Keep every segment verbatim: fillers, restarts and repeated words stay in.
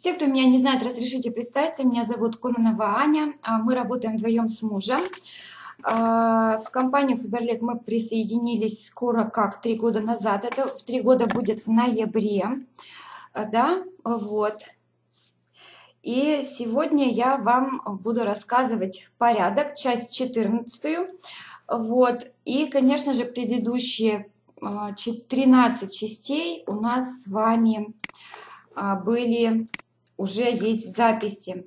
Все, кто меня не знает, разрешите представиться. Меня зовут Кононова Аня. А, Мы работаем вдвоем с мужем. А, В компанию Faberlic мы присоединились скоро, как три года назад. Это в три года будет в ноябре. А, Да, вот. И сегодня я вам буду рассказывать порядок, часть четырнадцатую. Вот. И, конечно же, предыдущие а, че- тринадцать частей у нас с вами а, были, уже есть в записи.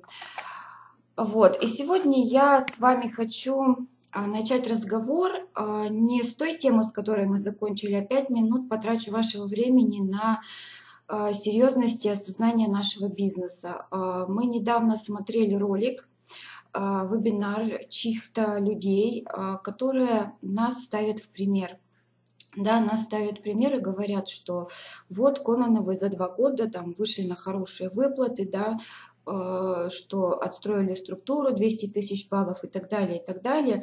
Вот. И сегодня я с вами хочу а, начать разговор а, не с той темы, с которой мы закончили, а пять минут потрачу вашего времени на а, серьезность и осознание нашего бизнеса. А, Мы недавно смотрели ролик, а, вебинар чьих-то людей, а, которые нас ставят в пример. Да, нас ставят пример и говорят, что вот Кононовы за два года там вышли на хорошие выплаты, да, э, что отстроили структуру двести тысяч баллов и так далее, и так далее.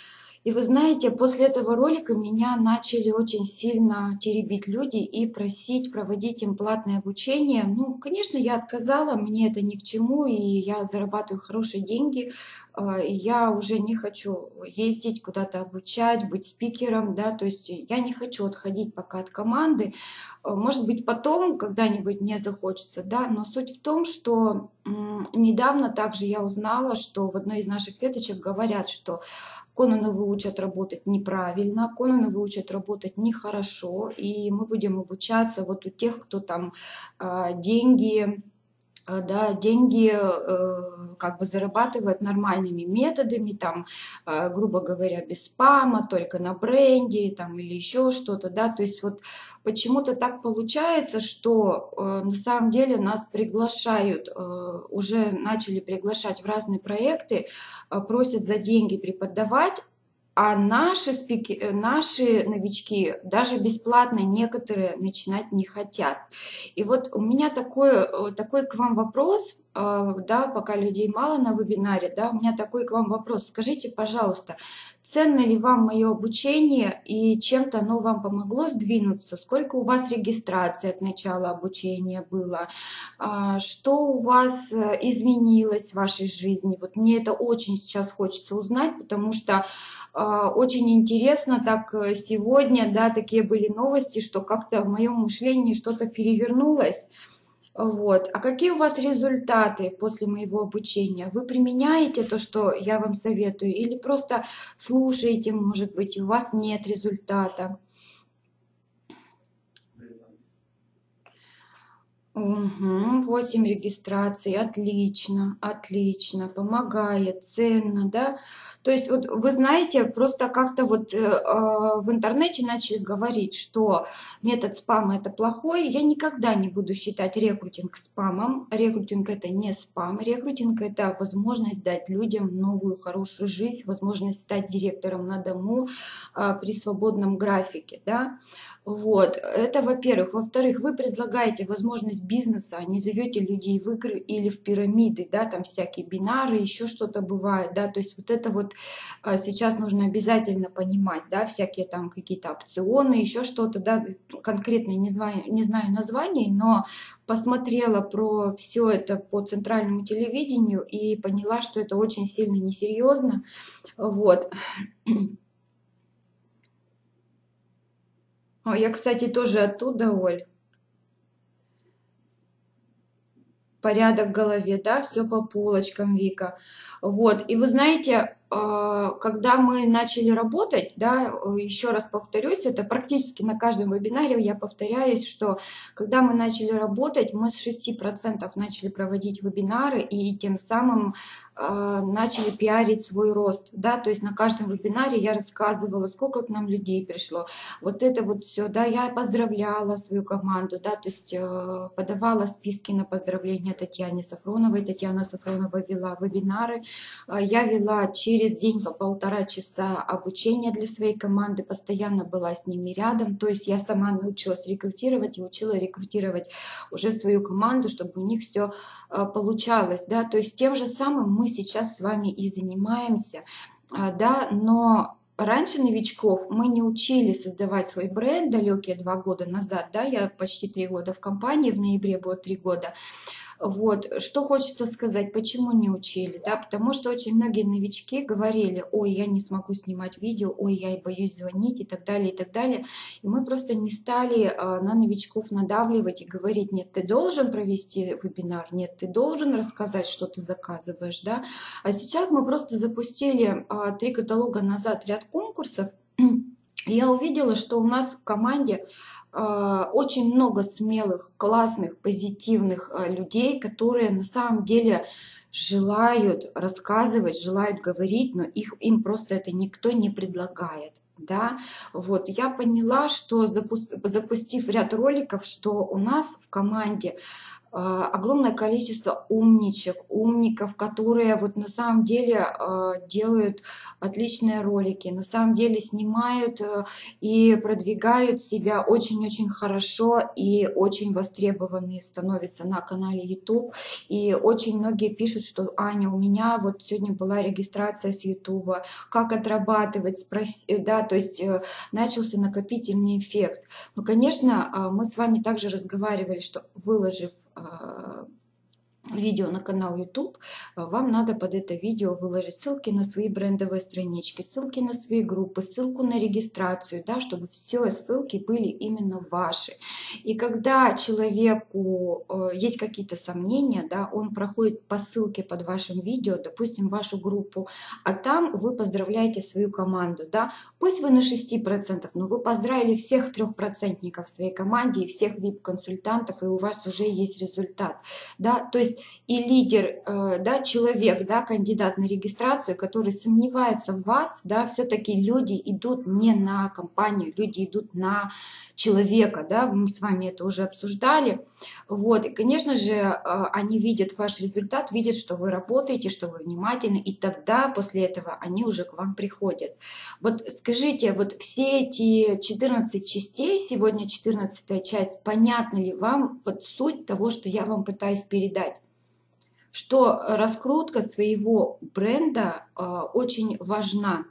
И вы знаете, после этого ролика меня начали очень сильно теребить люди и просить проводить им платное обучение. Ну, конечно, я отказала, мне это ни к чему, и я зарабатываю хорошие деньги, э, и я уже не хочу ездить куда-то обучать, быть спикером, да, то есть я не хочу отходить пока от команды. Э, Может быть, потом когда-нибудь мне захочется, да, но суть в том, что м, недавно также я узнала, что в одной из наших веточек говорят, что Кононовы учат работать неправильно, Кононовы учат работать нехорошо, и мы будем обучаться вот у тех, кто там а, деньги, а, да, деньги э, как бы зарабатывает нормальными методами, там, а, грубо говоря, без спама, только на бренде, там, или еще что-то, да, то есть вот почему-то так получается, что э, на самом деле нас приглашают, э, уже начали приглашать в разные проекты, э, просят за деньги преподавать, а наши, спики, э, наши новички даже бесплатно некоторые начинать не хотят. И вот у меня такой, э, такой к вам вопрос, э, да, пока людей мало на вебинаре, да, у меня такой к вам вопрос. Скажите, пожалуйста, ценно ли вам мое обучение и чем-то оно вам помогло сдвинуться? Сколько у вас регистрации от начала обучения было? А, Что у вас э, изменилось в вашей жизни? Вот мне это очень сейчас хочется узнать, потому что а, очень интересно так э, сегодня, да, такие были новости, что как-то в моем мышлении что-то перевернулось. Вот. А какие у вас результаты после моего обучения? Вы применяете то, что я вам советую, или просто слушаете, может быть, и у вас нет результата? Угу, восемь регистраций, отлично, отлично, помогает, ценно, да. То есть вот вы знаете, просто как-то вот э, а, в интернете начали говорить, что метод спама это плохой. Я никогда не буду считать рекрутинг спамом. Рекрутинг это не спам. Рекрутинг это возможность дать людям новую хорошую жизнь, возможность стать директором на дому а, при свободном графике, да. Вот, это во-первых. Во-вторых, вы предлагаете возможность бизнеса, не зовете людей в игры или в пирамиды, да, там всякие бинары, еще что-то бывает, да, то есть вот это вот а, сейчас нужно обязательно понимать, да, всякие там какие-то опционы, еще что-то, да, конкретно не знаю, не знаю названий, но посмотрела про все это по центральному телевидению и поняла, что это очень сильно несерьезно, вот. А, Я, кстати, тоже оттуда, Оль. Порядок в голове, да, все по полочкам, Вика. Вот, и вы знаете, а, когда мы начали работать, да, еще раз повторюсь, это практически на каждом вебинаре я повторяюсь, что когда мы начали работать, мы с шести процентов начали проводить вебинары и тем самым а, начали пиарить свой рост, да, то есть на каждом вебинаре я рассказывала, сколько к нам людей пришло, вот это вот все, да, я поздравляла свою команду, да, то есть э, подавала списки на поздравления Татьяне Сафроновой. Татьяна Сафронова вела вебинары. А Я вела через день по полтора часа обучения для своей команды, постоянно была с ними рядом, то есть я сама научилась рекрутировать и учила рекрутировать уже свою команду, чтобы у них все получалось, да, то есть тем же самым мы сейчас с вами и занимаемся, а, да, но раньше новичков мы не учили создавать свой бренд далекие два года назад, да, я почти три года в компании, в ноябре будет три года, Вот, что хочется сказать, почему не учили, да, потому что очень многие новички говорили: ой, я не смогу снимать видео, ой, я боюсь звонить и так далее, и так далее. И мы просто не стали а, на новичков надавливать и говорить: нет, ты должен провести вебинар, нет, ты должен рассказать, что ты заказываешь, да. А сейчас мы просто запустили а, три каталога назад ряд конкурсов. Я увидела, что у нас в команде а, очень много смелых, классных, позитивных а, людей, которые на самом деле желают рассказывать, желают говорить, но их, им просто это никто не предлагает. Да, вот я поняла, что запу- запустив ряд роликов, что у нас в команде а, огромное количество умничек, умников, которые вот на самом деле а, делают отличные ролики, на самом деле снимают э, и продвигают себя очень-очень хорошо и очень востребованные становятся на канале YouTube. И очень многие пишут, что: Аня, у меня вот сегодня была регистрация с YouTube, как отрабатывать, спроси, да, то есть э, начался накопительный эффект. Ну, конечно, а, мы с вами также разговаривали, что выложив а, видео на канал YouTube, вам надо под это видео выложить ссылки на свои брендовые странички, ссылки на свои группы, ссылку на регистрацию, да, чтобы все ссылки были именно ваши. И когда человеку э, есть какие-то сомнения, да, он проходит по ссылке под вашим видео, допустим, вашу группу, а там вы поздравляете свою команду, да, пусть вы на шесть процентов, но вы поздравили всех трехпроцентников в своей команде и всех ви ай пи-консультантов, и у вас уже есть результат, да, то есть и лидер, да, человек, да, кандидат на регистрацию, который сомневается в вас, да, все-таки люди идут не на компанию, люди идут на человека, да, мы с вами это уже обсуждали, вот, и, конечно же, они видят ваш результат, видят, что вы работаете, что вы внимательны, и тогда после этого они уже к вам приходят. Вот скажите, вот все эти четырнадцать частей, сегодня четырнадцатая часть, понятна ли вам вот суть того, что я вам пытаюсь передать? Что раскрутка своего бренда э, очень важна.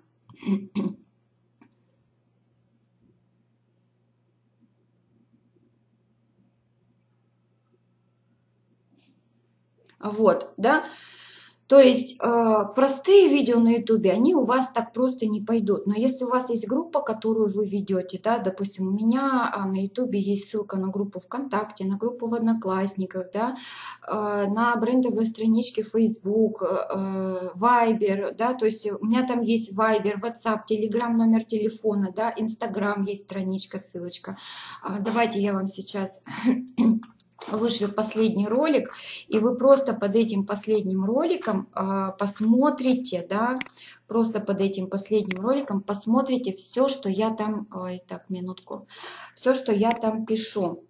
Вот, да. То есть э, простые видео на YouTube, они у вас так просто не пойдут. Но если у вас есть группа, которую вы ведете, да, допустим, у меня а, на YouTube есть ссылка на группу ВКонтакте, на группу в Одноклассниках, да, э, на брендовые странички Facebook, э, Viber, да, то есть у меня там есть Viber, WhatsApp, Telegram, номер телефона, да, Instagram есть страничка, ссылочка. А, давайте я вам сейчас вышлю последний ролик, и вы просто под этим последним роликом э, посмотрите, да, просто под этим последним роликом посмотрите все, что я там, ой, так, минутку, все, что я там пишу,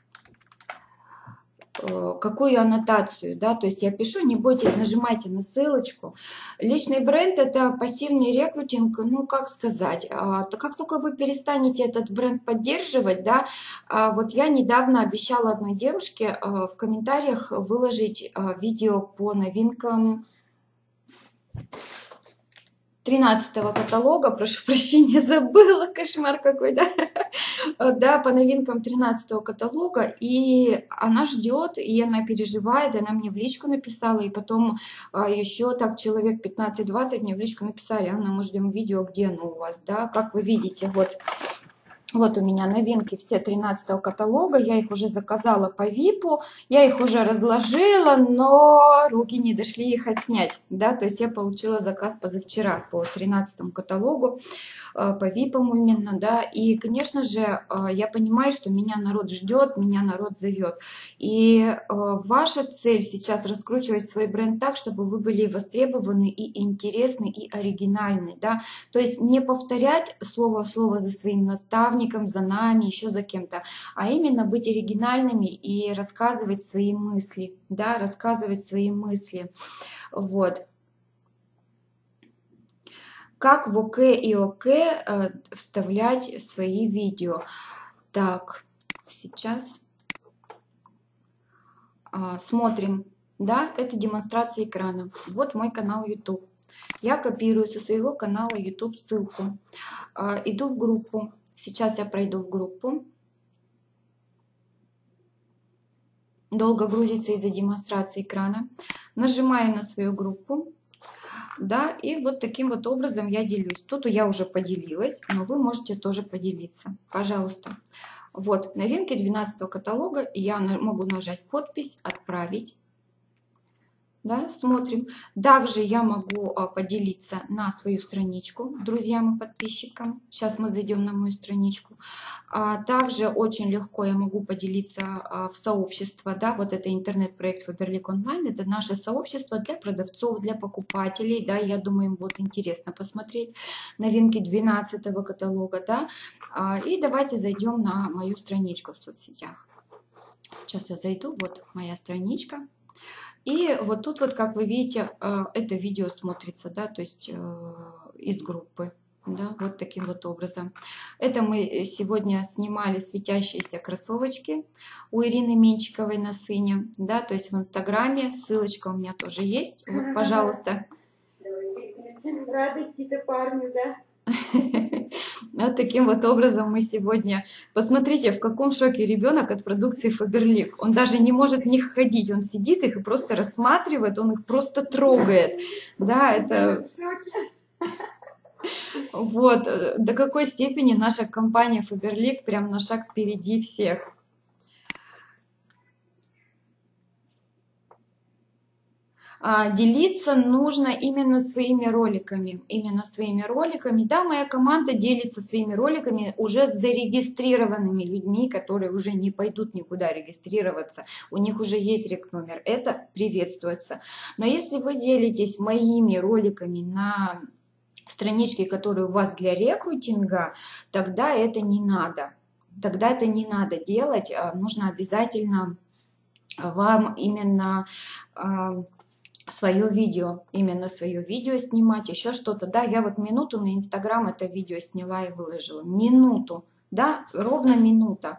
э, какую аннотацию, да, то есть я пишу, не бойтесь, нажимайте на ссылочку. Личный бренд — это пассивный рекрутинг, ну, как сказать, а, то как только вы перестанете этот бренд поддерживать, да, а, вот я недавно обещала одной девушке а, в комментариях выложить а, видео по новинкам тринадцатого каталога, прошу прощения, забыла, кошмар какой, да, да, по новинкам тринадцатого каталога, и она ждет, и она переживает, она мне в личку написала, и потом а, еще так человек пятнадцать-двадцать мне в личку написали: Анна, мы ждем видео, где оно у вас, да, как вы видите, вот. Вот у меня новинки все тринадцатого каталога, я их уже заказала по випу, я их уже разложила, но руки не дошли их отснять, да, то есть я получила заказ позавчера по тринадцатому каталогу, по випам именно, да, и, конечно же, я понимаю, что меня народ ждет, меня народ зовет, и ваша цель сейчас раскручивать свой бренд так, чтобы вы были востребованы и интересны, и оригинальны, да, то есть не повторять слово в слово за своим наставником, за нами, еще за кем-то, а именно быть оригинальными и рассказывать свои мысли, да, рассказывать свои мысли, вот. Как в ОК и ОК э, вставлять свои видео. Так, сейчас э, смотрим, да, это демонстрация экрана. Вот мой канал YouTube. Я копирую со своего канала YouTube ссылку, э, иду в группу. Сейчас я пройду в группу. долго грузится из-за демонстрации экрана. Нажимаю на свою группу. Да, и вот таким вот образом я делюсь. Тут я уже поделилась, но вы можете тоже поделиться. Пожалуйста. Вот, новинки двенадцатого каталога. Я могу нажать подпись, отправить. Да, смотрим. Также я могу а, поделиться на свою страничку друзьям и подписчикам. Сейчас мы зайдем на мою страничку. А, также очень легко я могу поделиться а, в сообщество. Да, вот это интернет-проект Faberlic Online. Это наше сообщество для продавцов, для покупателей. Да, я думаю, им будет интересно посмотреть новинки двенадцатого каталога. Да. А, и давайте зайдем на мою страничку в соцсетях. Сейчас я зайду. Вот моя страничка. И вот тут вот, как вы видите, это видео смотрится, да, то есть из группы, да, вот таким вот образом. Это мы сегодня снимали светящиеся кроссовочки у Ирины Менчиковой на сыне, да, то есть в Инстаграме, ссылочка у меня тоже есть, вот, пожалуйста. Радости-то парню, да? Вот таким вот образом мы сегодня... Посмотрите, в каком шоке ребенок от продукции Faberlic. Он даже не может в них ходить, он сидит их и просто рассматривает, он их просто трогает. Да, это... Вот, до какой степени наша компания Faberlic прям на шаг впереди всех. Делиться нужно именно своими роликами, именно своими роликами. Да, моя команда делится своими роликами уже с зарегистрированными людьми, которые уже не пойдут никуда регистрироваться. У них уже есть рек-номер, это приветствуется. Но если вы делитесь моими роликами на страничке, которые у вас для рекрутинга, тогда это не надо. Тогда это не надо делать, нужно обязательно вам именно... свое видео, именно свое видео снимать, еще что-то. Да, я вот минуту на Инстаграм это видео сняла и выложила. Минуту, да, ровно минута.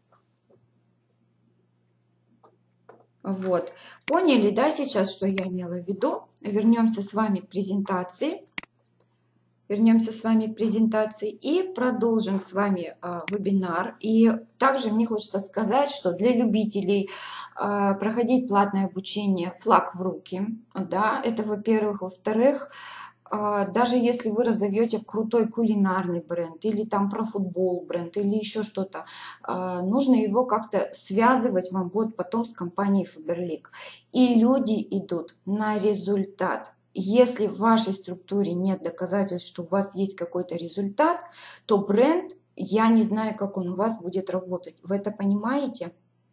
Вот, поняли, да, сейчас, что я имела в виду? Вернемся с вами к презентации. Вернемся с вами к презентации и продолжим с вами э, вебинар. И также мне хочется сказать, что для любителей э, проходить платное обучение «Флаг в руки», да, это во-первых. Во-вторых, э, даже если вы разовьете крутой кулинарный бренд или там про футбол бренд или еще что-то, э, нужно его как-то связывать вам будет потом с компанией Faberlic. И люди идут на результат. Если в вашей структуре нет доказательств, что у вас есть какой-то результат, то бренд, я не знаю, как он у вас будет работать. Вы это понимаете?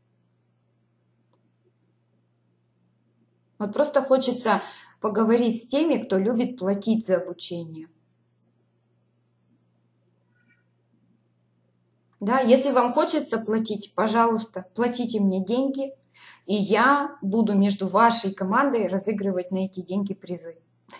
Вот просто хочется поговорить с теми, кто любит платить за обучение. Да, если вам хочется платить, пожалуйста, платите мне деньги. И я буду между вашей командой разыгрывать на эти деньги призы.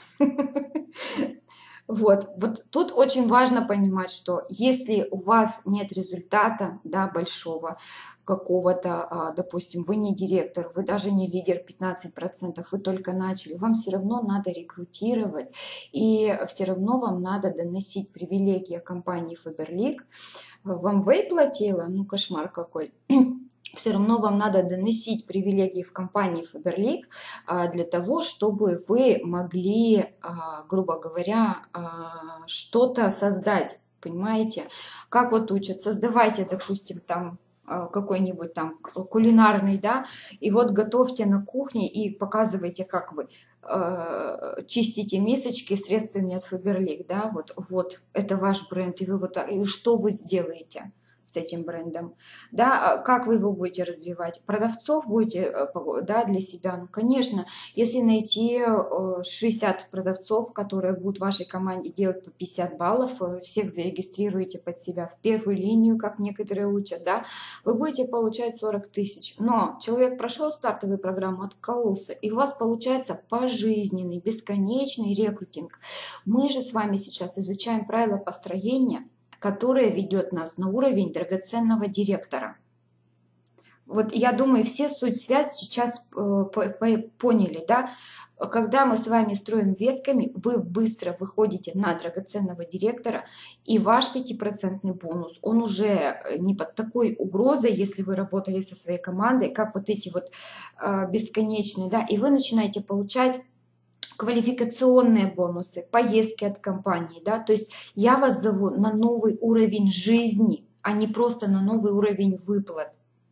Вот, вот тут очень важно понимать, что если у вас нет результата, да, большого какого-то, допустим, вы не директор, вы даже не лидер пятнадцать процентов, вы только начали, вам все равно надо рекрутировать, и все равно вам надо доносить привилегии компании Faberlic. Вам Вэй платила? Ну, кошмар какой. Все равно вам надо доносить привилегии в компании Faberlic для того, чтобы вы могли, грубо говоря, что-то создать. Понимаете? Как вот учат? Создавайте, допустим, там какой-нибудь там кулинарный, да, и вот готовьте на кухне и показывайте, как вы чистите мисочки средствами от Faberlic, да, вот, вот, это ваш бренд, и вы вот, и что вы сделаете с этим брендом, да, как вы его будете развивать, продавцов будете, да, для себя, ну, конечно, если найти шестьдесят продавцов, которые будут в вашей команде делать по пятьдесят баллов, всех зарегистрируете под себя в первую линию, как некоторые учат, да, вы будете получать сорок тысяч, но человек прошел стартовую программу, откололся, и у вас получается пожизненный, бесконечный рекрутинг. Мы же с вами сейчас изучаем правила построения, которая ведет нас на уровень драгоценного директора. Вот я думаю, все суть связь сейчас э, по- по- поняли, да? Когда мы с вами строим ветками, вы быстро выходите на драгоценного директора, и ваш пятипроцентный бонус, он уже э, не под такой угрозой, если вы работали со своей командой, как вот эти вот э, бесконечные, да, и вы начинаете получать квалификационные бонусы, поездки от компании, да, то есть я вас зову на новый уровень жизни, а не просто на новый уровень выплат.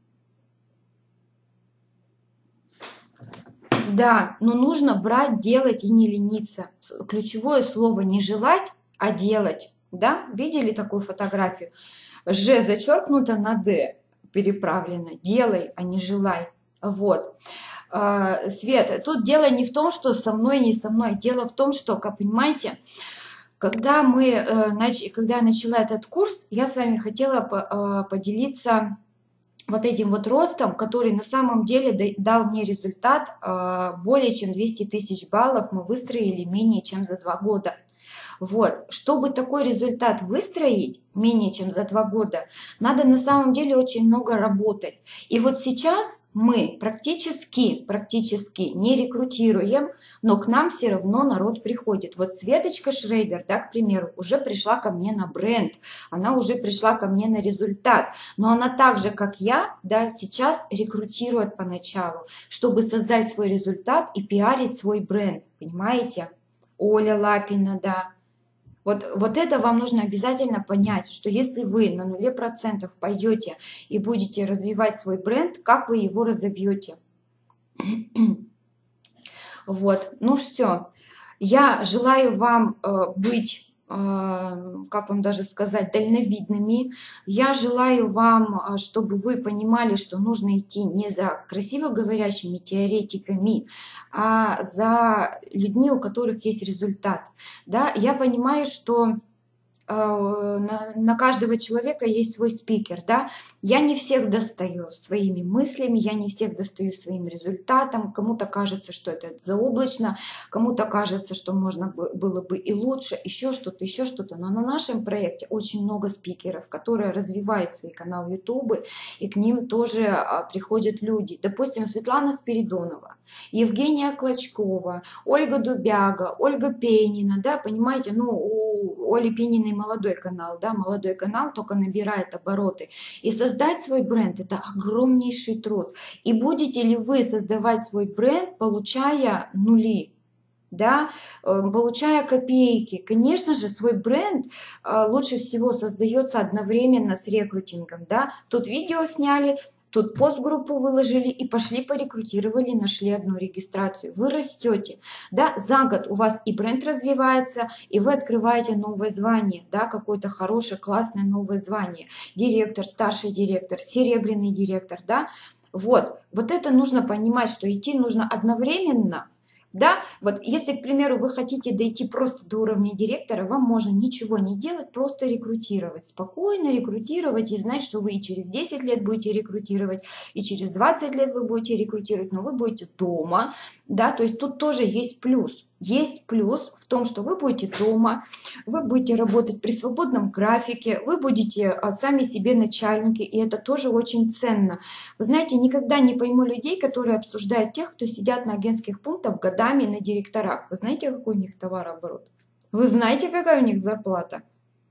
Да, но нужно брать, делать и не лениться. С- Ключевое слово не желать, а делать. Да, видели такую фотографию? Ж зачеркнуто на Д переправлено. Делай, а не желай. Вот. А, Свет, тут дело не в том, что со мной, не со мной. Дело в том, что, как понимаете, когда мы, э, нач- когда я начала этот курс, я с вами хотела по- э, поделиться вот этим вот ростом, который на самом деле да- дал мне результат, э, более чем двести тысяч баллов мы выстроили менее чем за два года. Вот, чтобы такой результат выстроить менее чем за два года, надо на самом деле очень много работать. И вот сейчас мы практически, практически не рекрутируем, но к нам все равно народ приходит. Вот Светочка Шрейдер, да, к примеру, уже пришла ко мне на бренд, она уже пришла ко мне на результат, но она так же, как я, да, сейчас рекрутирует поначалу, чтобы создать свой результат и пиарить свой бренд, понимаете? Оля Лапина, да. Вот, вот это вам нужно обязательно понять, что если вы на нуле процентов пойдете и будете развивать свой бренд, как вы его разовьете? Вот, ну все. Я желаю вам э, быть, э, как вам даже сказать, дальновидными. Я желаю вам, э, чтобы вы понимали, что нужно идти не за красиво говорящими теоретиками, а за людьми, у которых есть результат. Да? Я понимаю, что а, на, на каждого человека есть свой спикер, да. Я не всех достаю своими мыслями, я не всех достаю своим результатом. Кому-то кажется, что это заоблачно, кому-то кажется, что можно бы- было бы и лучше, еще что-то, еще что-то. Но на нашем проекте очень много спикеров, которые развивают свои каналы YouTube, и к ним тоже а, приходят люди. Допустим, Светлана Спиридонова, Евгения Клочкова, Ольга Дубяга, Ольга Пенина, да, понимаете, ну, у Оли Пениной молодой канал, да, молодой канал только набирает обороты. И создать свой бренд – это огромнейший труд. И будете ли вы создавать свой бренд, получая нули? Да, э, получая копейки. Конечно же, свой бренд э, лучше всего создается одновременно с рекрутингом. Да? Тут видео сняли, тут постгруппу выложили и пошли порекрутировали, нашли одну регистрацию. Вы растете. Да? За год у вас и бренд развивается, и вы открываете новое звание, да? Какое-то хорошее, классное новое звание. Директор, старший директор, серебряный директор. Да? Вот. Вот это нужно понимать, что идти нужно одновременно. Да, вот если, к примеру, вы хотите дойти просто до уровня директора, вам можно ничего не делать, просто рекрутировать, спокойно рекрутировать и знать, что вы и через десять лет будете рекрутировать, и через двадцать лет вы будете рекрутировать, но вы будете дома, да, то есть тут тоже есть плюс. Есть плюс в том, что вы будете дома, вы будете работать при свободном графике, вы будете а, сами себе начальники, и это тоже очень ценно. Вы знаете, никогда не пойму людей, которые обсуждают тех, кто сидят на агентских пунктах годами на директорах. Вы знаете, какой у них товарооборот? Вы знаете, какая у них зарплата?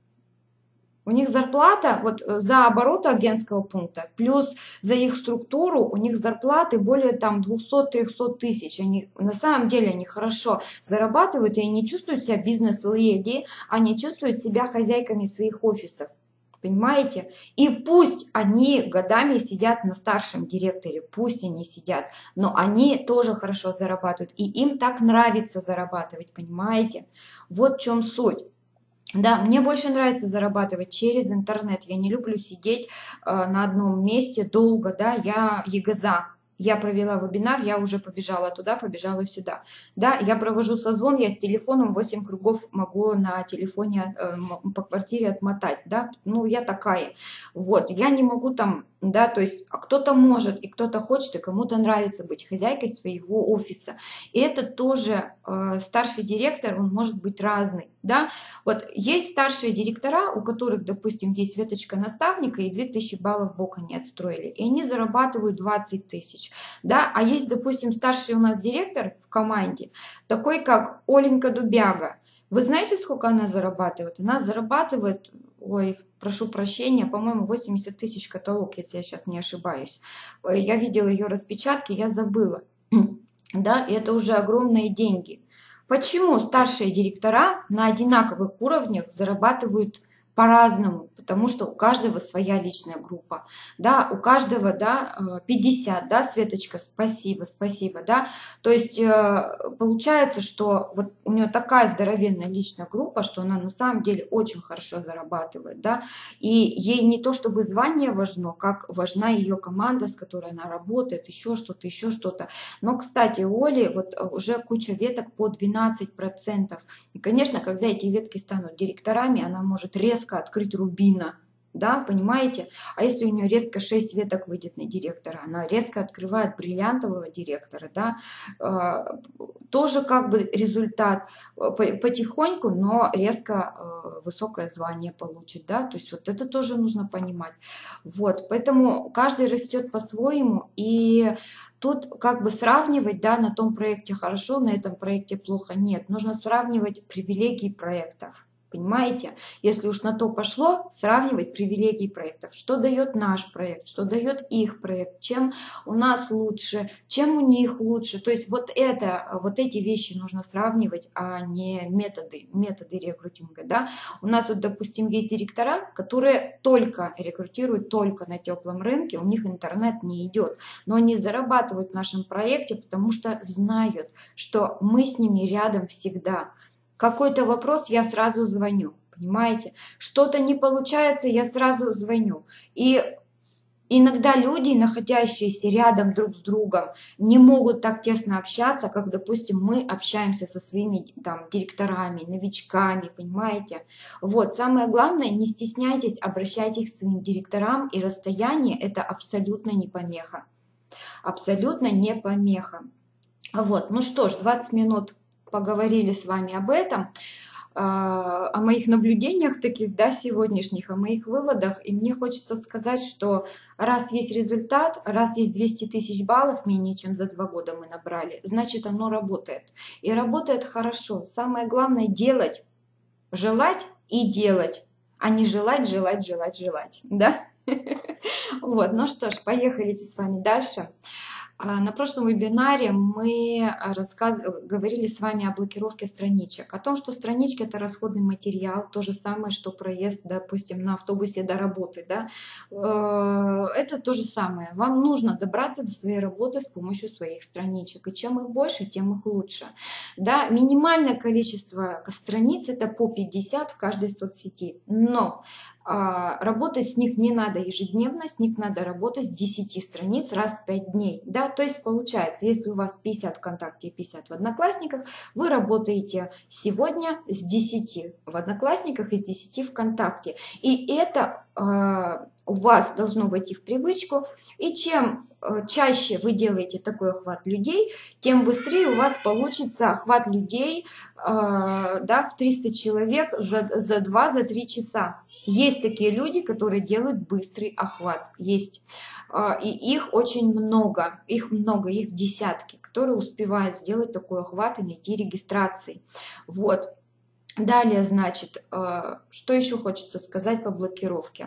У них зарплата вот э, за обороты агентского пункта, плюс за их структуру, у них зарплаты более там двухсот-трехсот тысяч. Они, на самом деле они хорошо зарабатывают и не чувствуют себя бизнес-леди, они чувствуют себя хозяйками своих офисов. Понимаете? И пусть они годами сидят на старшем директоре, пусть они сидят, но они тоже хорошо зарабатывают. И им так нравится зарабатывать, понимаете? Вот в чем суть. Да, мне больше нравится зарабатывать через интернет. Я не люблю сидеть э, на одном месте долго, да, я егоза. Я провела вебинар, я уже побежала туда, побежала сюда. Да, я провожу созвон, я с телефоном восемь кругов могу на телефоне э, м- по квартире отмотать, да. Ну, я такая. Вот, я не могу там Да, то есть а кто-то может, и кто-то хочет, и кому-то нравится быть хозяйкой своего офиса. И это тоже э, старший директор, он может быть разный, да. Вот есть старшие директора, у которых, допустим, есть веточка наставника, и две тысячи баллов бока не отстроили, и они зарабатывают двадцать тысяч, да. А есть, допустим, старший у нас директор в команде, такой как Оленька Дубяга. Вы знаете, сколько она зарабатывает? Она зарабатывает, ой, прошу прощения, по-моему, восемьдесят тысяч каталог, если я сейчас не ошибаюсь. Ой, я видела ее распечатки, я забыла. Да, и это уже огромные деньги. Почему старшие директора на одинаковых уровнях зарабатывают по-разному? Потому что у каждого своя личная группа, да, у каждого, да, пятьдесят, да, Светочка, спасибо, спасибо, да, то есть получается, что вот у нее такая здоровенная личная группа, что она на самом деле очень хорошо зарабатывает, да, и ей не то чтобы звание важно, как важна ее команда, с которой она работает, еще что-то, еще что-то. Но, кстати, у Оли вот уже куча веток по двенадцать процентов, и, конечно, когда эти ветки станут директорами, она может резко открыть рубин, да, понимаете? А если у нее резко шесть веток выйдет на директора, она резко открывает бриллиантового директора, да, э, тоже как бы результат потихоньку, но резко э, высокое звание получит, да, то есть вот это тоже нужно понимать. Вот, поэтому каждый растет по-своему, и тут как бы сравнивать, да, на том проекте хорошо, на этом проекте плохо, нет, нужно сравнивать привилегии проектов. Понимаете? Если уж на то пошло, сравнивать привилегии проектов. Что дает наш проект, что дает их проект, чем у нас лучше, чем у них лучше. То есть вот, это, вот эти вещи нужно сравнивать, а не методы, методы рекрутинга. Да? У нас вот, допустим, есть директора, которые только рекрутируют только на теплом рынке, у них интернет не идет. Но они зарабатывают в нашем проекте, потому что знают, что мы с ними рядом всегда. Какой-то вопрос, я сразу звоню, понимаете? Что-то не получается, я сразу звоню. И иногда люди, находящиеся рядом друг с другом, не могут так тесно общаться, как, допустим, мы общаемся со своими там директорами, новичками, понимаете? Вот, самое главное, не стесняйтесь, обращайтесь к своим директорам, и расстояние — это абсолютно не помеха. Абсолютно не помеха. Вот, ну что ж, двадцать минут поговорили с вами об этом, о моих наблюдениях таких, да, сегодняшних, о моих выводах. И мне хочется сказать, что раз есть результат, раз есть двести тысяч баллов, менее чем за два года мы набрали, значит, оно работает. И работает хорошо. Самое главное — делать, желать и делать, а не желать, желать, желать, желать, да? Вот, ну что ж, поехали с вами дальше. На прошлом вебинаре мы рассказ... говорили с вами о блокировке страничек, о том, что странички — это расходный материал, то же самое, что проезд, допустим, на автобусе до работы. Да? Это то же самое. Вам нужно добраться до своей работы с помощью своих страничек. И чем их больше, тем их лучше. Да? Минимальное количество страниц — это по пятьдесят в каждой соцсети. Но работать с них не надо ежедневно, с них надо работать с десяти страниц раз в пять дней. Да? То есть получается, если у вас пятьдесят ВКонтакте и пятьдесят в Одноклассниках, вы работаете сегодня с десяти в Одноклассниках и с десяти ВКонтакте. И это э, у вас должно войти в привычку. И чем э, чаще вы делаете такой охват людей, тем быстрее у вас получится охват людей э, да, в триста человек за, за два-три часа. Есть такие люди, которые делают быстрый охват. Есть. И их очень много. Их много, их десятки, которые успевают сделать такой охват и найти регистрации. Вот. Далее, значит, что еще хочется сказать по блокировке.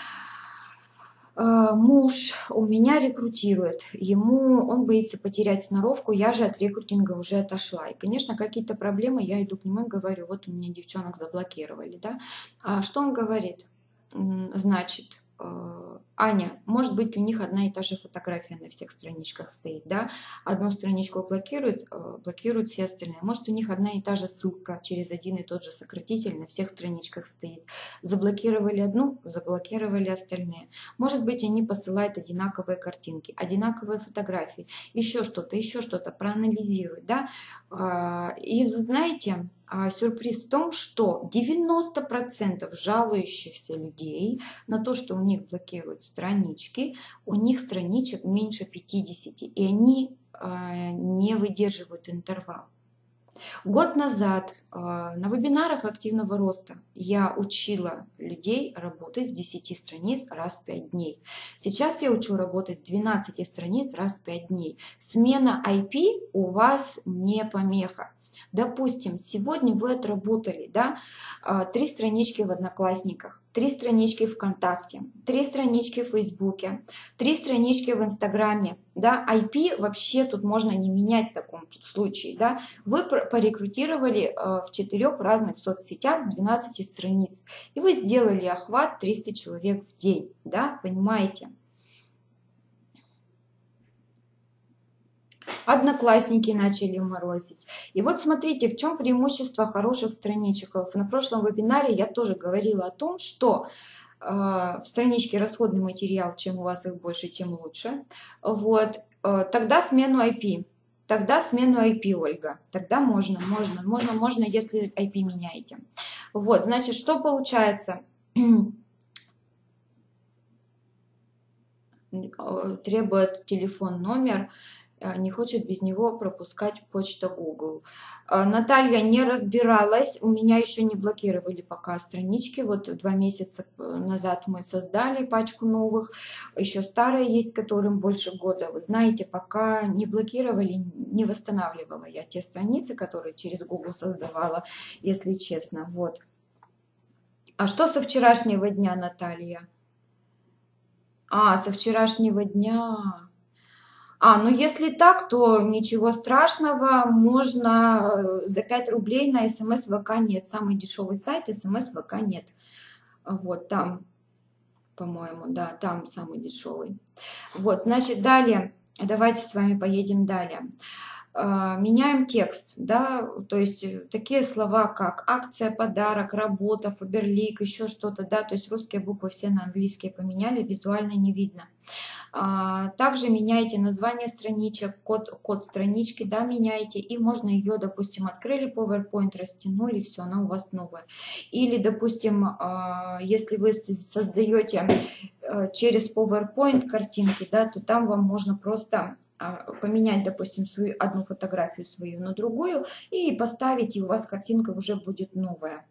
Муж у меня рекрутирует, ему он боится потерять сноровку, я же от рекрутинга уже отошла. И, конечно, какие-то проблемы, я иду к нему и говорю, вот у меня девчонок заблокировали, да. А что он говорит? Значит, Аня, может быть, у них одна и та же фотография на всех страничках стоит, да, одну страничку блокируют, блокируют все остальные. Может, у них одна и та же ссылка через один и тот же сократитель на всех страничках стоит. Заблокировали одну, заблокировали остальные. Может быть, они посылают одинаковые картинки, одинаковые фотографии, еще что-то, еще что-то, проанализируют, да. И вы знаете, А сюрприз в том, что девяносто процентов жалующихся людей на то, что у них блокируют странички, у них страничек меньше пятидесяти, и они э, не выдерживают интервал. Год назад э, на вебинарах активного роста я учила людей работать с десяти страниц раз в пять дней. Сейчас я учу работать с двенадцати страниц раз в пять дней. Смена ай пи у вас не помеха. Допустим, сегодня вы отработали, да, три странички в Одноклассниках, три странички ВКонтакте, три странички в Фейсбуке, три странички в Инстаграме, да, ай пи вообще тут можно не менять в таком случае, да. Вы порекрутировали в четырех разных соцсетях двенадцать страниц, и вы сделали охват триста человек в день, да, понимаете? Одноклассники начали морозить. И вот смотрите, в чем преимущество хороших страничек. На прошлом вебинаре я тоже говорила о том, что э, в страничке расходный материал, чем у вас их больше, тем лучше. Вот. Э, тогда смену ай пи. Тогда смену ай пи, Ольга. Тогда можно, можно, можно, можно, если ай пи меняете. Вот, значит, что получается? Требует телефон, номер. Не хочет без него пропускать почта Google. Наталья не разбиралась, у меня еще не блокировали пока странички. Вот два месяца назад мы создали пачку новых, еще старые есть, которым больше года. Вы знаете, пока не блокировали, не восстанавливала я те страницы, которые через Google создавала, если честно. Вот. А что со вчерашнего дня, Наталья? А, со вчерашнего дня... А, ну если так, то ничего страшного, можно за пять рублей на смс ВК нет. Самый дешевый сайт смс ВК нет. Вот там, по-моему, да, там самый дешевый. Вот, значит, далее, давайте с вами поедем далее. Меняем текст, да, то есть такие слова, как акция, подарок, работа, Фаберлик, еще что-то, да, то есть русские буквы все на английские поменяли, визуально не видно. Также меняйте название страничек, код, код странички, да, меняйте, и можно ее, допустим, открыли PowerPoint, растянули, все, она у вас новая. Или, допустим, если вы создаете через PowerPoint картинки, да, то там вам можно просто поменять, допустим, свою одну фотографию свою на другую и поставить, и у вас картинка уже будет новая.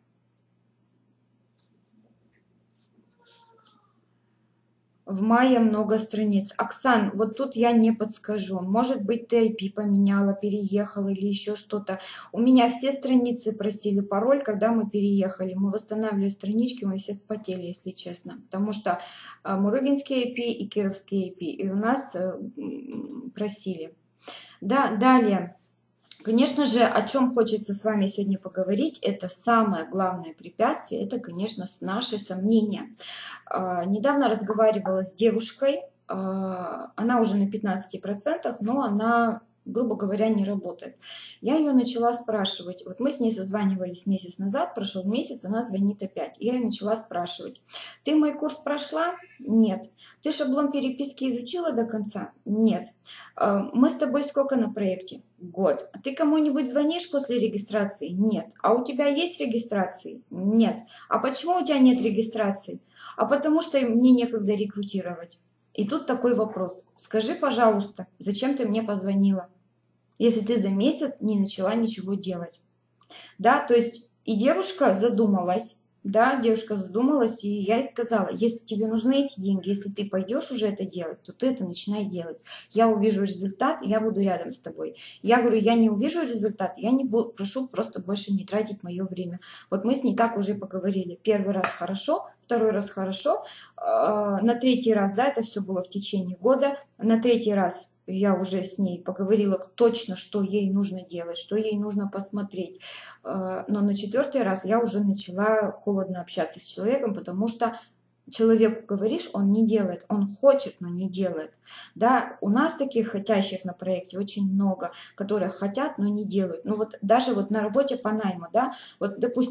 В мае много страниц. Оксан, вот тут я не подскажу. Может быть, ты ай пи поменяла, переехала или еще что-то. У меня все страницы просили пароль, когда мы переехали. Мы восстанавливали странички, мы все спотели, если честно. Потому что Мурыгинский ай пи и Кировский ай пи. И у нас просили. Да, далее. Конечно же, о чем хочется с вами сегодня поговорить, это самое главное препятствие, это, конечно, наши сомнения. Недавно разговаривала с девушкой, она уже на пятнадцати процентах, но она, грубо говоря, не работает. Я ее начала спрашивать, вот мы с ней созванивались месяц назад, прошел месяц, она звонит опять. Я ее начала спрашивать, ты мой курс прошла? Нет. Ты шаблон переписки изучила до конца? Нет. Мы с тобой сколько на проекте? Год. А ты кому-нибудь звонишь после регистрации? Нет. А у тебя есть регистрации? Нет. А почему у тебя нет регистрации? А потому что мне некогда рекрутировать. И тут такой вопрос. Скажи, пожалуйста, зачем ты мне позвонила, если ты за месяц не начала ничего делать? Да, то есть и девушка задумалась. Да, девушка задумалась, и я ей сказала, если тебе нужны эти деньги, если ты пойдешь уже это делать, то ты это начинай делать. Я увижу результат, я буду рядом с тобой. Я говорю, я не увижу результат, я не буду, прошу просто больше не тратить мое время. Вот мы с ней так уже поговорили. Первый раз хорошо, второй раз хорошо, на третий раз, да, это все было в течение года, на третий раз я уже с ней поговорила точно, что ей нужно делать, что ей нужно посмотреть. Но на четвертый раз я уже начала холодно общаться с человеком, потому что человеку говоришь, он не делает, он хочет, но не делает. Да, у нас таких хотящих на проекте очень много, которые хотят, но не делают. Ну вот даже вот на работе по найму, да, вот допустим,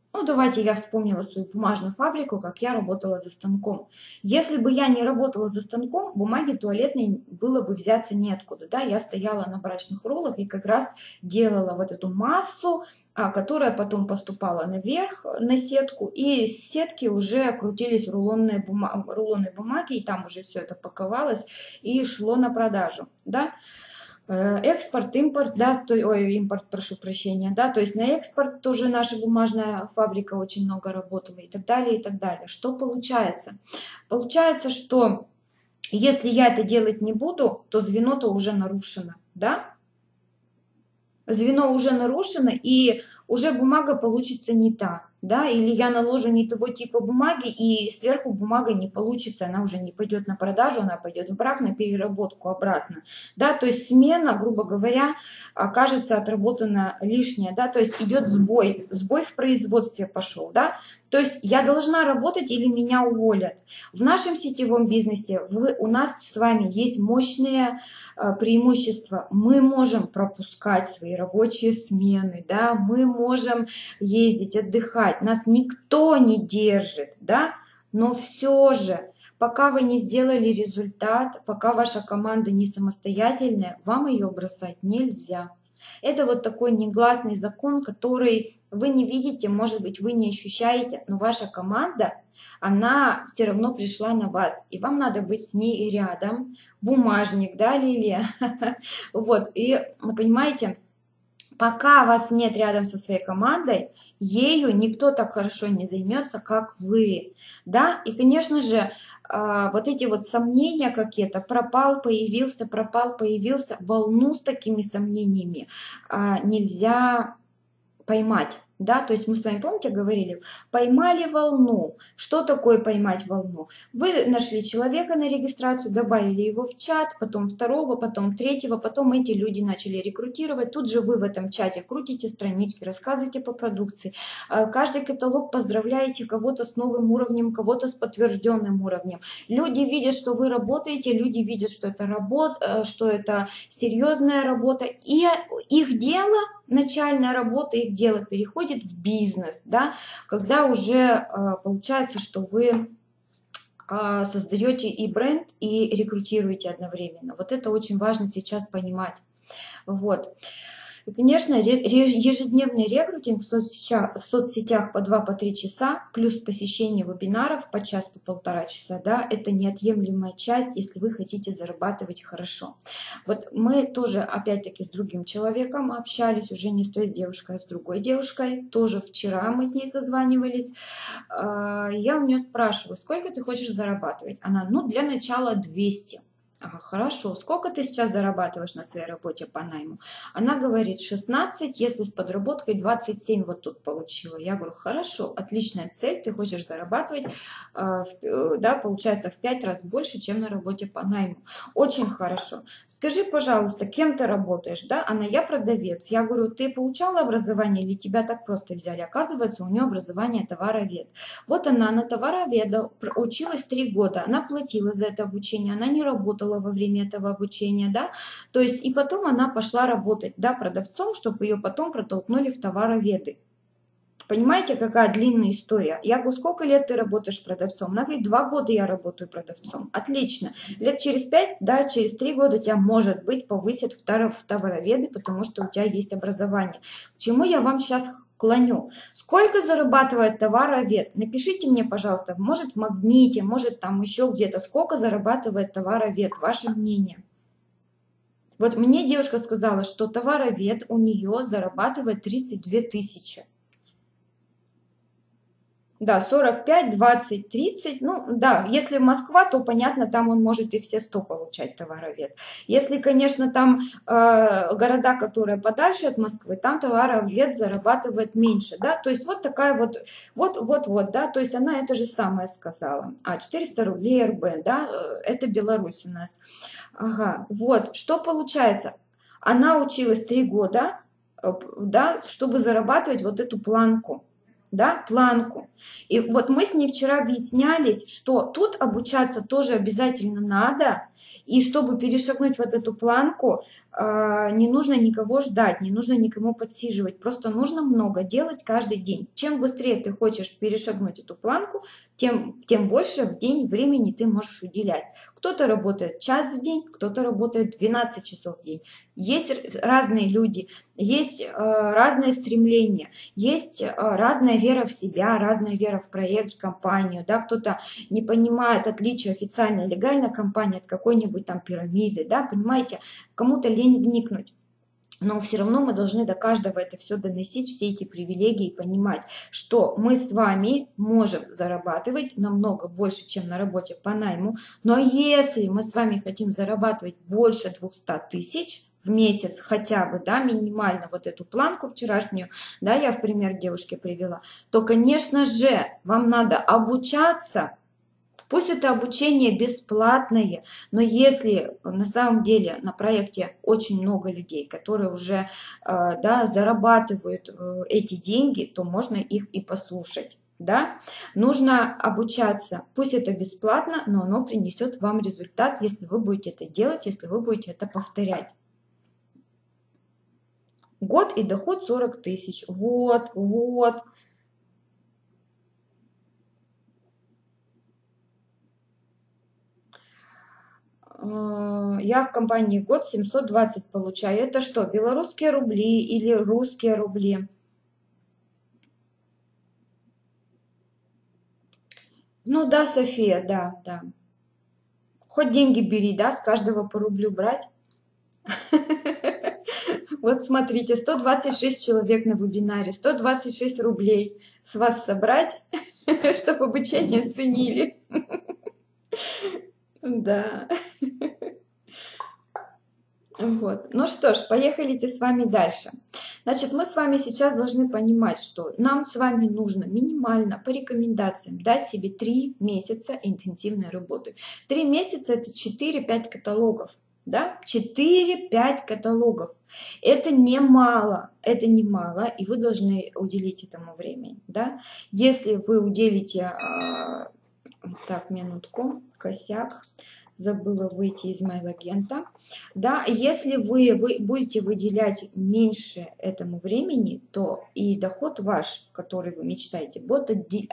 Ну, давайте я вспомнила свою бумажную фабрику, как я работала за станком. Если бы я не работала за станком, бумаги туалетной было бы взяться неоткуда. Да? Я стояла на брачных роллах и как раз делала вот эту массу, а, которая потом поступала наверх на сетку, и с сетки уже крутились рулонные бумаги, рулоны бумаги, и там уже все это паковалось и шло на продажу. Да? Экспорт, импорт, да, то, ой, импорт, прошу прощения, да, то есть на экспорт тоже наша бумажная фабрика очень много работала и так далее, и так далее. Что получается? Получается, что если я это делать не буду, то звено-то уже нарушено, да? Звено уже нарушено, и уже бумага получится не та, да, или я наложу не того типа бумаги, и сверху бумага не получится, она уже не пойдет на продажу, она пойдет в брак, на переработку обратно, да, то есть смена, грубо говоря, окажется отработана лишняя, да, то есть идет сбой, сбой в производстве пошел, да, то есть я должна работать или меня уволят. В нашем сетевом бизнесе в, у нас с вами есть мощные э, преимущества, мы можем пропускать свои рабочие смены, да, мы можем ездить, отдыхать, нас никто не держит, да, но все же, пока вы не сделали результат, пока ваша команда не самостоятельная, вам ее бросать нельзя. Это вот такой негласный закон, который вы не видите, может быть, вы не ощущаете, но ваша команда, она все равно пришла на вас, и вам надо быть с ней рядом. Бумажник, да, Лилия? Вот, и понимаете, пока вас нет рядом со своей командой, ею никто так хорошо не займется, как вы, да, и, конечно же, вот эти вот сомнения какие-то, пропал, появился, пропал, появился, волну с такими сомнениями нельзя поймать. Да, то есть мы с вами, помните, говорили, поймали волну. Что такое поймать волну? Вы нашли человека на регистрацию, добавили его в чат, потом второго, потом третьего, потом эти люди начали рекрутировать. Тут же вы в этом чате крутите странички, рассказываете по продукции. Каждый каталог поздравляете кого-то с новым уровнем, кого-то с подтвержденным уровнем. Люди видят, что вы работаете, люди видят, что это работа, что это серьезная работа, и их дело, начальная работа, их дело переходит в бизнес, да, когда уже э, получается, что вы э, создаете и бренд, и рекрутируете одновременно. Вот это очень важно сейчас понимать. Вот. И, конечно, ежедневный рекрутинг в соцсетях, в соцсетях по два-три часа, плюс посещение вебинаров по час, по полтора часа, да, это неотъемлемая часть, если вы хотите зарабатывать хорошо. Вот мы тоже, опять-таки, с другим человеком общались, уже не с той девушкой, а с другой девушкой. Тоже вчера мы с ней созванивались. Я у нее спрашиваю, сколько ты хочешь зарабатывать? Она, ну, для начала двести. Ага, хорошо. Сколько ты сейчас зарабатываешь на своей работе по найму? Она говорит шестнадцать, если с подработкой двадцать семь вот тут получила. Я говорю, хорошо, отличная цель, ты хочешь зарабатывать, э, да, получается в пять раз больше, чем на работе по найму. Очень хорошо. Скажи, пожалуйста, кем ты работаешь? Да? Она, я продавец. Я говорю, ты получала образование или тебя так просто взяли? Оказывается, у нее образование товаровед. Вот она на товароведа училась три года, она платила за это обучение, она не работала во время этого обучения, да, то есть и потом она пошла работать, да, продавцом, чтобы ее потом протолкнули в товароведы. Понимаете, какая длинная история? Я говорю, сколько лет ты работаешь продавцом? Она говорит, два года я работаю продавцом. Отлично. Лет через пять, да, через три года тебя, может быть, повысят в товароведы, потому что у тебя есть образование. К чему я вам сейчас клоню? Сколько зарабатывает товаровед? Напишите мне, пожалуйста, может в Магните, может там еще где-то. Сколько зарабатывает товаровед? Ваше мнение. Вот мне девушка сказала, что товаровед у нее зарабатывает тридцать две тысячи. Да, сорок пять, двадцать, тридцать. Ну, да, если Москва, то понятно, там он может и все сто получать товаровед. Если, конечно, там э, города, которые подальше от Москвы, там товаровед зарабатывает меньше, да. То есть вот такая вот, вот, вот, вот, да. То есть она это же самое сказала. А, четыреста рублей эр бэ, да, это Беларусь у нас. Ага, вот, что получается? Она училась три года, да, чтобы зарабатывать вот эту планку. Да, планку. И вот мы с ней вчера объяснялись, что тут обучаться тоже обязательно надо, и чтобы перешагнуть вот эту планку, а, не нужно никого ждать, не нужно никому подсиживать, просто нужно много делать каждый день. Чем быстрее ты хочешь перешагнуть эту планку, тем, тем больше в день времени ты можешь уделять. Кто-то работает час в день, кто-то работает двенадцать часов в день. Есть разные люди, есть э, разные стремления, есть э, разная вера в себя, разная вера в проект, в компанию. Да? Кто-то не понимает отличия официальной и легальной компании от какой-нибудь там пирамиды. Да? Понимаете, кому-то лень вникнуть. Но все равно мы должны до каждого это все доносить, все эти привилегии, и понимать, что мы с вами можем зарабатывать намного больше, чем на работе по найму. Но если мы с вами хотим зарабатывать больше двухсот тысяч в месяц хотя бы, да, минимально вот эту планку вчерашнюю, да, я в пример девушки привела, то, конечно же, вам надо обучаться. Пусть это обучение бесплатное, но если на самом деле на проекте очень много людей, которые уже да, зарабатывают эти деньги, то можно их и послушать. Да? Нужно обучаться, пусть это бесплатно, но оно принесет вам результат, если вы будете это делать, если вы будете это повторять. Год и доход сорок тысяч. Вот, вот. Я в компании год семьсот двадцать получаю. Это что, белорусские рубли или русские рубли? Ну да, София, да, да. Хоть деньги бери, да, с каждого по рублю брать. Вот смотрите, сто двадцать шесть человек на вебинаре, сто двадцать шесть рублей с вас собрать, чтобы обучение оценили. Да. Вот. Ну что ж, поехали с вами дальше. Значит, мы с вами сейчас должны понимать, что нам с вами нужно минимально по рекомендациям дать себе три месяца интенсивной работы. три месяца это четыре-пять каталогов. Да? четыре-пять каталогов. Это немало, это немало, и вы должны уделить этому времени. Да? Если вы уделите, так, минутку, косяк, забыла выйти из mail-агента. Да, если вы, вы будете выделять меньше этому времени, то и доход ваш, который вы мечтаете, будет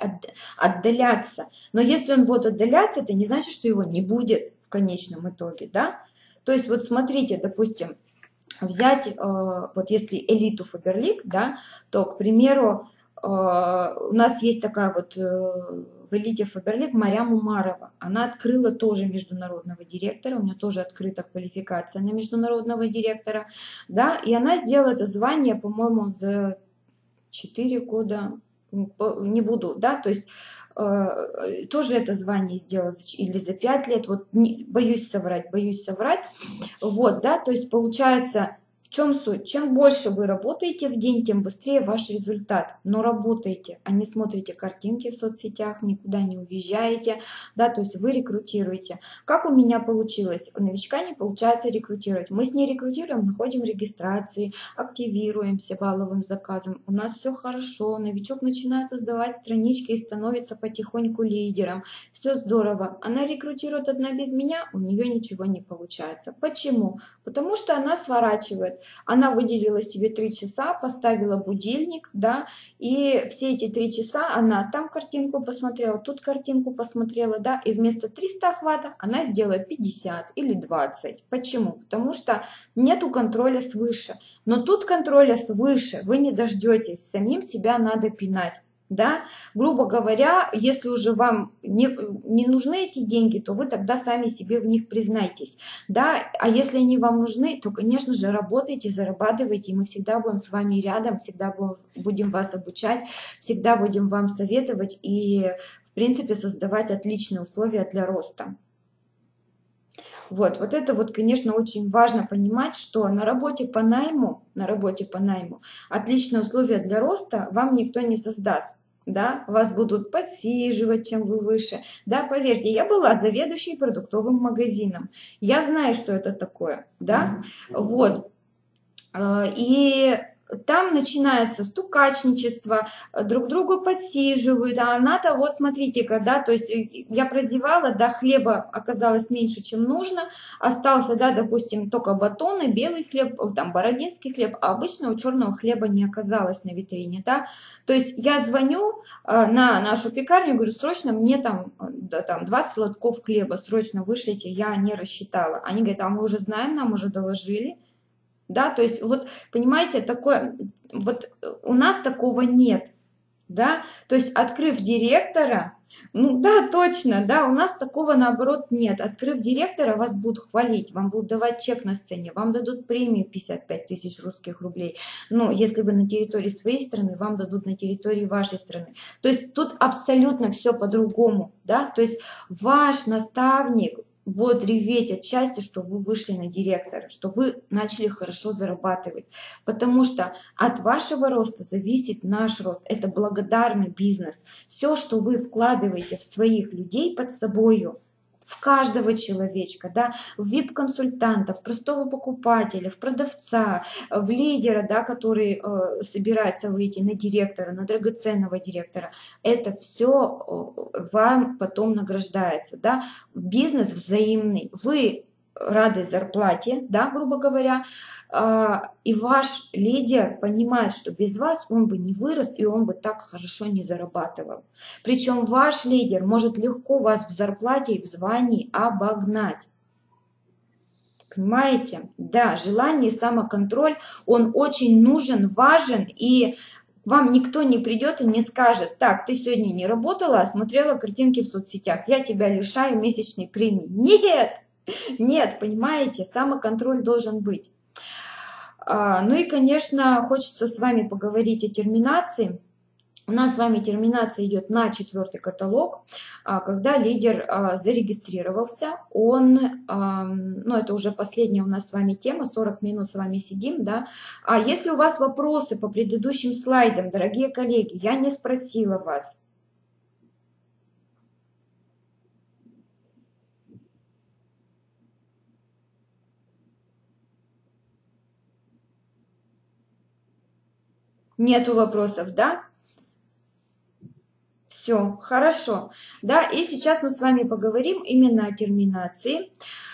отдаляться. Но если он будет отдаляться, это не значит, что его не будет в конечном итоге. Да? То есть вот смотрите, допустим, взять, э, вот если элиту Faberlic, да, то, к примеру, э, у нас есть такая вот... Э, в элите Faberlic Марьям Умарова. Она открыла тоже международного директора, у нее тоже открыта квалификация на международного директора, да, и она сделала это звание, по-моему, за четыре года, не буду, да, то есть э, тоже это звание сделала, или за пять лет, вот не, боюсь соврать, боюсь соврать, вот, да, то есть получается... В чем суть? Чем больше вы работаете в день, тем быстрее ваш результат. Но работаете, а не смотрите картинки в соцсетях, никуда не уезжаете, да, то есть вы рекрутируете. Как у меня получилось? У новичка не получается рекрутировать. Мы с ней рекрутируем, находим регистрации, активируемся валовым заказом. У нас все хорошо, новичок начинает создавать странички и становится потихоньку лидером. Все здорово. Она рекрутирует одна без меня, у нее ничего не получается. Почему? Потому что она сворачивает. Она выделила себе три часа, поставила будильник, да, и все эти три часа она там картинку посмотрела, тут картинку посмотрела, да, и вместо трёхсот охвата она сделает пятьдесят или двадцать. Почему? Потому что нету контроля свыше. Но тут контроля свыше вы не дождетесь, самим себя надо пинать. Да, грубо говоря, если уже вам не, не нужны эти деньги, то вы тогда сами себе в них признайтесь, да, а если они вам нужны, то, конечно же, работайте, зарабатывайте, и мы всегда будем с вами рядом, всегда будем вас обучать, всегда будем вам советовать и, в принципе, создавать отличные условия для роста. Вот, вот это вот, конечно, очень важно понимать, что на работе по найму, на работе по найму отличные условия для роста вам никто не создаст. Да, вас будут подсиживать, чем вы выше. Да, поверьте, я была заведующей продуктовым магазином. Я знаю, что это такое. Да, вот. И там начинается стукачничество, друг другу подсиживают, а она-то, вот смотрите, когда, то есть я прозевала, да, хлеба оказалось меньше, чем нужно, остался, да, допустим, только батоны, белый хлеб, там, бородинский хлеб, а обычного черного хлеба не оказалось на витрине, да, то есть я звоню э, на нашу пекарню, говорю, срочно мне там, да, там двадцать лотков хлеба, срочно вышлите, я не рассчитала, они говорят, а мы уже знаем, нам уже доложили. Да, то есть вот, понимаете, такое, вот у нас такого нет, да, то есть открыв директора, ну да, точно, да, у нас такого наоборот нет, открыв директора, вас будут хвалить, вам будут давать чек на сцене, вам дадут премию пятьдесят пять тысяч русских рублей, ну, если вы на территории своей страны, вам дадут на территории вашей страны, то есть тут абсолютно все по-другому, да, то есть ваш наставник будет реветь от счастья, что вы вышли на директора, что вы начали хорошо зарабатывать. Потому что от вашего роста зависит наш рост. Это благодарный бизнес. Все, что вы вкладываете в своих людей под собою, в каждого человечка, да, в вип-консультанта, в простого покупателя, в продавца, в лидера, да, который э, собирается выйти на директора, на драгоценного директора, это все вам потом награждается, да, бизнес взаимный, вы рады зарплате, да, грубо говоря, и ваш лидер понимает, что без вас он бы не вырос, и он бы так хорошо не зарабатывал. Причем ваш лидер может легко вас в зарплате и в звании обогнать. Понимаете? Да, желание и самоконтроль, он очень нужен, важен, и вам никто не придет и не скажет, так, ты сегодня не работала, а смотрела картинки в соцсетях, я тебя лишаю месячной премии. Нет! Нет, понимаете, самоконтроль должен быть. А, ну и, конечно, хочется с вами поговорить о терминации. У нас с вами терминация идет на четвертый каталог, когда лидер зарегистрировался, он, ну это уже последняя у нас с вами тема, сорок минут с вами сидим, да. А если у вас вопросы по предыдущим слайдам, дорогие коллеги, я не спросила вас. Нету вопросов, да? Все, хорошо. Да, и сейчас мы с вами поговорим именно о терминации,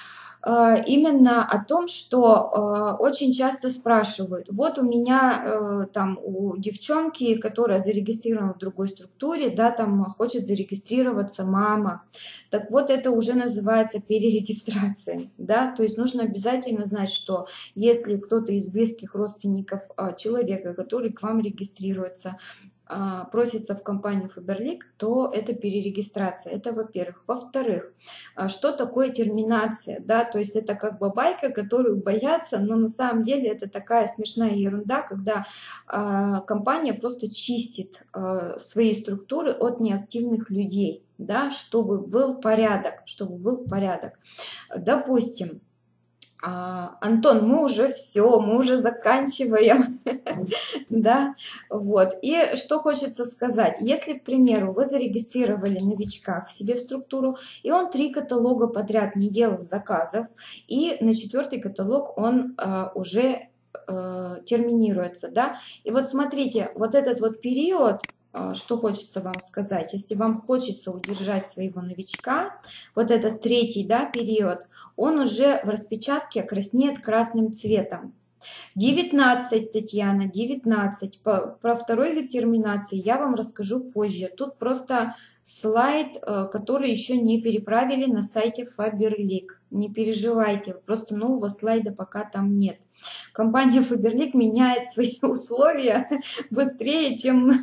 именно о том, что очень часто спрашивают, вот у меня там у девчонки, которая зарегистрирована в другой структуре, да, там хочет зарегистрироваться мама, так вот это уже называется перерегистрация, да, то есть нужно обязательно знать, что если кто-то из близких родственников человека, который к вам регистрируется, просится в компанию Faberlic, то это перерегистрация. Это во-первых. Во-вторых, что такое терминация? Да, то есть это как бы байка, которую боятся, но на самом деле это такая смешная ерунда, когда а, компания просто чистит а, свои структуры от неактивных людей, да, чтобы был порядок, чтобы был порядок. Допустим, а, Антон, мы уже все, мы уже заканчиваем, да, вот. И что хочется сказать, если, к примеру, вы зарегистрировали новичка к себе в структуру, и он три каталога подряд не делал заказов, и на четвертый каталог он а, уже а, терминируется, да, и вот смотрите, вот этот вот период, что хочется вам сказать, если вам хочется удержать своего новичка, вот этот третий, да, период, он уже в распечатке краснеет красным цветом. девятнадцать, Татьяна, девятнадцать. По, про второй вид терминации я вам расскажу позже. Тут просто слайд, который еще не переправили на сайте Faberlic. Не переживайте, просто нового слайда пока там нет. Компания Faberlic меняет свои условия быстрее, чем,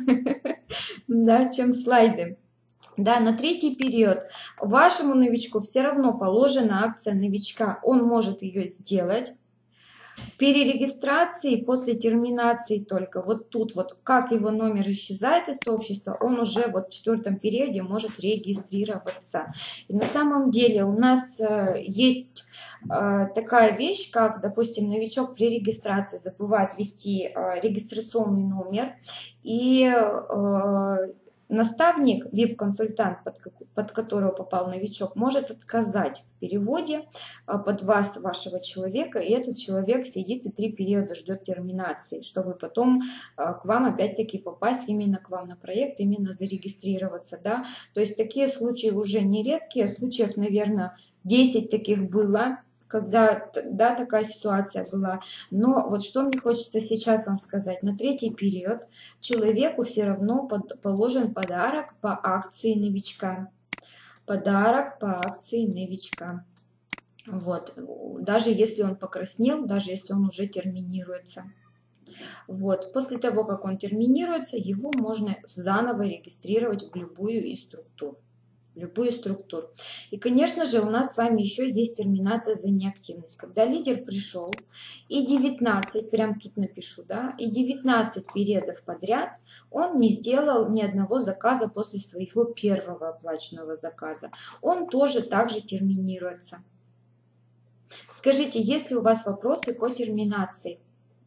да, чем слайды. Да, на третий период вашему новичку все равно положена акция новичка. Он может ее сделать. Перерегистрации после терминации только вот тут вот, как его номер исчезает из сообщества, он уже вот в четвертом периоде может регистрироваться. И на самом деле у нас э, есть э, такая вещь, как, допустим, новичок при регистрации забывает ввести э, регистрационный номер, и э, наставник, вип-консультант, под, под которого попал новичок, может отказать в переводе под вас, вашего человека, и этот человек сидит и три периода ждет терминации, чтобы потом к вам опять-таки попасть именно к вам на проект, именно зарегистрироваться. Да? То есть такие случаи уже не редкие, случаев, наверное, десять таких было, когда, да, такая ситуация была. Но вот что мне хочется сейчас вам сказать. На третий период человеку все равно под, положен подарок по акции новичка. Подарок по акции новичка. Вот. Даже если он покраснел, даже если он уже терминируется. Вот. После того, как он терминируется, его можно заново регистрировать в любую из структур. любую структуру. И, конечно же, у нас с вами еще есть терминация за неактивность. Когда лидер пришел и девятнадцать, прям тут напишу, да, и девятнадцать периодов подряд он не сделал ни одного заказа после своего первого оплаченного заказа. Он тоже также терминируется. Скажите, есть ли у вас вопросы по терминации?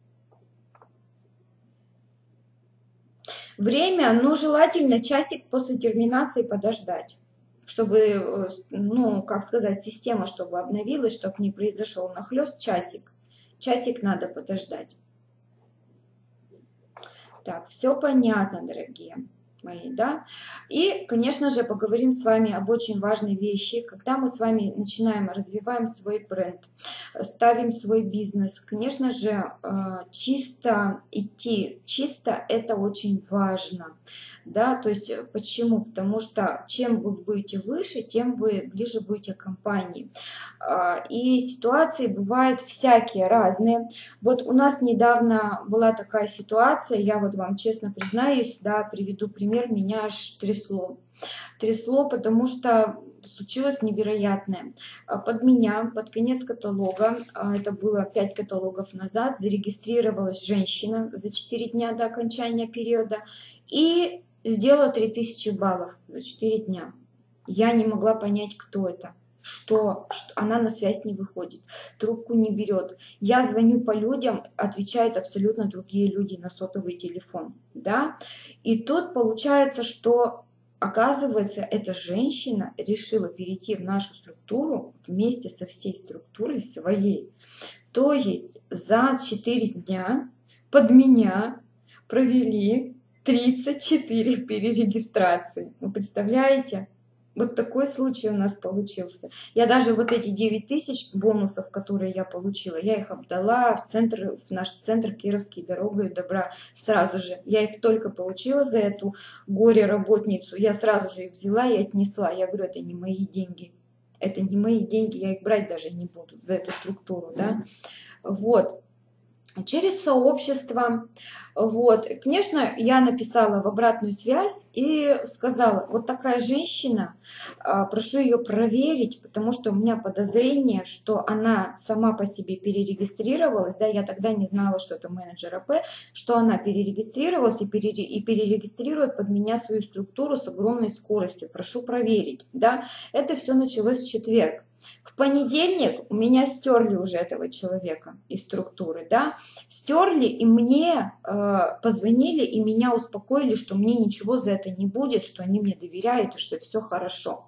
Время, ну, желательно часик после терминации подождать, чтобы, ну, как сказать, система, чтобы обновилась, чтобы не произошел нахлёст, часик. Часик надо подождать. Так, все понятно, дорогие мои, да? И, конечно же, поговорим с вами об очень важной вещи. Когда мы с вами начинаем, развиваем свой бренд, ставим свой бизнес, конечно же, чисто идти, чисто это очень важно. Да, то есть почему? Потому что чем вы будете выше, тем вы ближе будете к компании. И ситуации бывают всякие, разные. Вот у нас недавно была такая ситуация, я вот вам честно признаюсь, да, приведу пример, меня аж трясло. Трясло, потому что случилось невероятное. Под меня, под конец каталога, это было пять каталогов назад, зарегистрировалась женщина за четыре дня до окончания периода и сделала три тысячи баллов за четыре дня. Я не могла понять, кто это. Что, что она на связь не выходит, трубку не берет. Я звоню по людям, отвечают абсолютно другие люди на сотовый телефон. Да? И тут получается, что, оказывается, эта женщина решила перейти в нашу структуру вместе со всей структурой своей. То есть за четыре дня под меня провели тридцать четыре перерегистрации. Вы представляете? Вот такой случай у нас получился. Я даже вот эти девять тысяч бонусов, которые я получила, я их отдала в центр, в наш центр Кировский «Дорога и добра» сразу же. Я их только получила за эту горе-работницу, я сразу же их взяла и отнесла. Я говорю, это не мои деньги. Это не мои деньги, я их брать даже не буду за эту структуру, да. Вот. Через сообщество. Вот. Конечно, я написала в обратную связь и сказала, вот такая женщина, прошу ее проверить, потому что у меня подозрение, что она сама по себе перерегистрировалась, да, я тогда не знала, что это менеджер АП, что она перерегистрировалась и, пере, и перерегистрирует под меня свою структуру с огромной скоростью, прошу проверить, да. Это все началось в четверг. В понедельник у меня стерли уже этого человека из структуры, да, стерли, и мне э, позвонили, и меня успокоили, что мне ничего за это не будет, что они мне доверяют, и что все хорошо.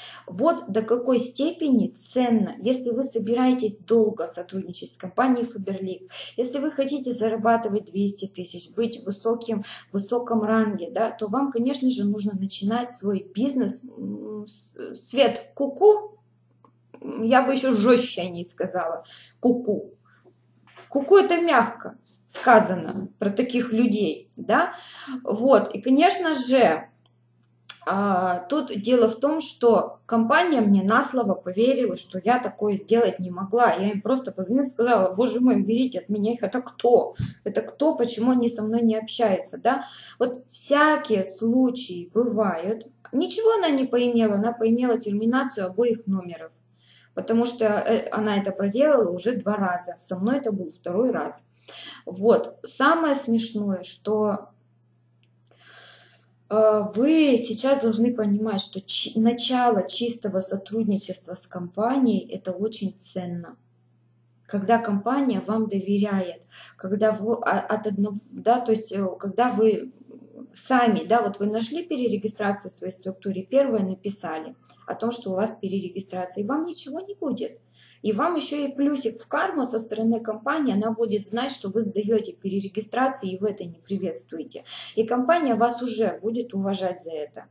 Вот до какой степени ценно, если вы собираетесь долго сотрудничать с компанией Faberlic, если вы хотите зарабатывать двести тысяч, быть в высоким, высоком ранге, да, то вам, конечно же, нужно начинать свой бизнес. Свет, ку-ку. Я бы еще жестче о ней сказала. Ку-ку. Ку-ку это мягко сказано про таких людей, да. Вот. И, конечно же, тут дело в том, что компания мне на слово поверила, что я такое сделать не могла. Я им просто позвонила и сказала, боже мой, берите от меня их. Это кто? Это кто? Почему они со мной не общаются? Да? Вот всякие случаи бывают. Ничего она не поимела, она поимела терминацию обоих номеров. Потому что она это проделала уже два раза. Со мной это был второй раз. Вот. Самое смешное, что вы сейчас должны понимать, что чи- начало чистого сотрудничества с компанией – это очень ценно. когда компания вам доверяет, когда вы а, от одного, да, то есть э, когда вы сами, да, вот вы нашли перерегистрацию в своей структуре, первое написали о том, что у вас перерегистрация, и вам ничего не будет. И вам еще и плюсик в карму со стороны компании, она будет знать, что вы сдаете перерегистрации, и вы это не приветствуете. И компания вас уже будет уважать за это.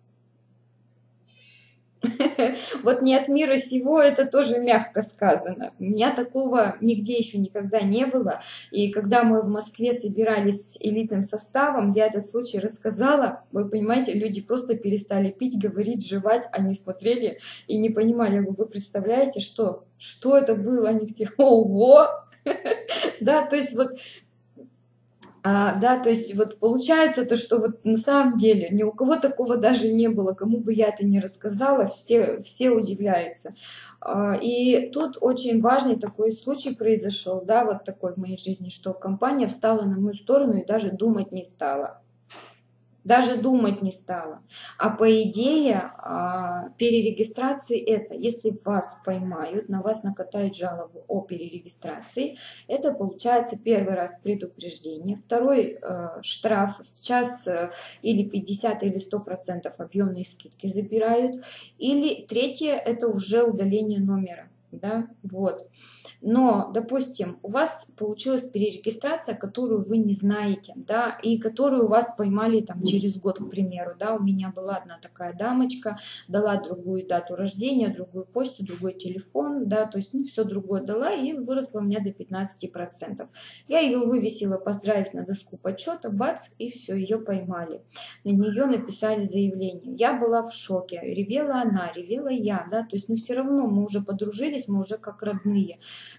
Вот не от мира сего, это тоже мягко сказано. У меня такого нигде еще никогда не было. И когда мы в Москве собирались с элитным составом, я этот случай рассказала. Вы понимаете, люди просто перестали пить, говорить, жевать. Они смотрели и не понимали. Вы представляете, что? Что это было? Они такие, ого! Да, то есть вот а, да, то есть вот получается то, что вот на самом деле ни у кого такого даже не было, кому бы я это не рассказала, все, все удивляются. А, и тут очень важный такой случай произошел, да, вот такой в моей жизни, что компания встала на мою сторону и даже думать не стала. Даже думать не стала. А по идее а, перерегистрации это, если вас поймают, на вас накатают жалобу о перерегистрации, это получается первый раз предупреждение, второй э, штраф, сейчас э, или пятьдесят или сто процентов объемные скидки забирают, или третье это уже удаление номера. Да, вот. Но, допустим, у вас получилась перерегистрация, которую вы не знаете, да, и которую у вас поймали там через год, к примеру, да, у меня была одна такая дамочка, дала другую дату рождения, другую почту, другой телефон, да, то есть, ну, все другое дала, и выросла у меня до пятнадцати процентов. Я ее вывесила поздравить на доску почета, бац, и все, ее поймали. На нее написали заявление. Я была в шоке, ревела она, ревела я, да, то есть, ну, все равно мы уже подружились, мы уже как родные.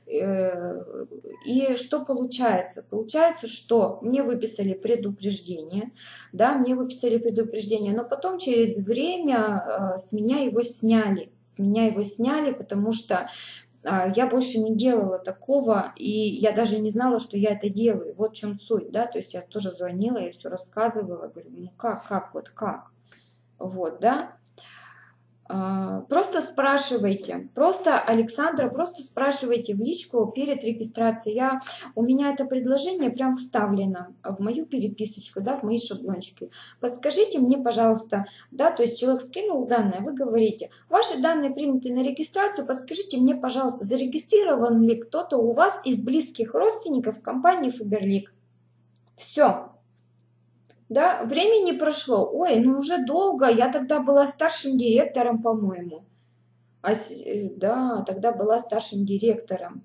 И что получается? Получается, что мне выписали предупреждение, да, мне выписали предупреждение, но потом через время с меня его сняли. С меня его сняли, потому что я больше не делала такого, и я даже не знала, что я это делаю. Вот в чем суть, да, то есть я тоже звонила, я все рассказывала, говорю, ну как, как, вот как, вот, да. Просто спрашивайте, просто, Александра, просто спрашивайте в личку перед регистрацией. Я, у меня это предложение прям вставлено в мою переписочку, да, в мои шаблончики. Подскажите мне, пожалуйста, да, то есть человек скинул данные, вы говорите, ваши данные приняты на регистрацию, подскажите мне, пожалуйста, зарегистрирован ли кто-то у вас из близких родственников компании Faberlic. Все. Да, времени прошло, ой, ну уже долго, я тогда была старшим директором, по-моему. А, да, тогда была старшим директором.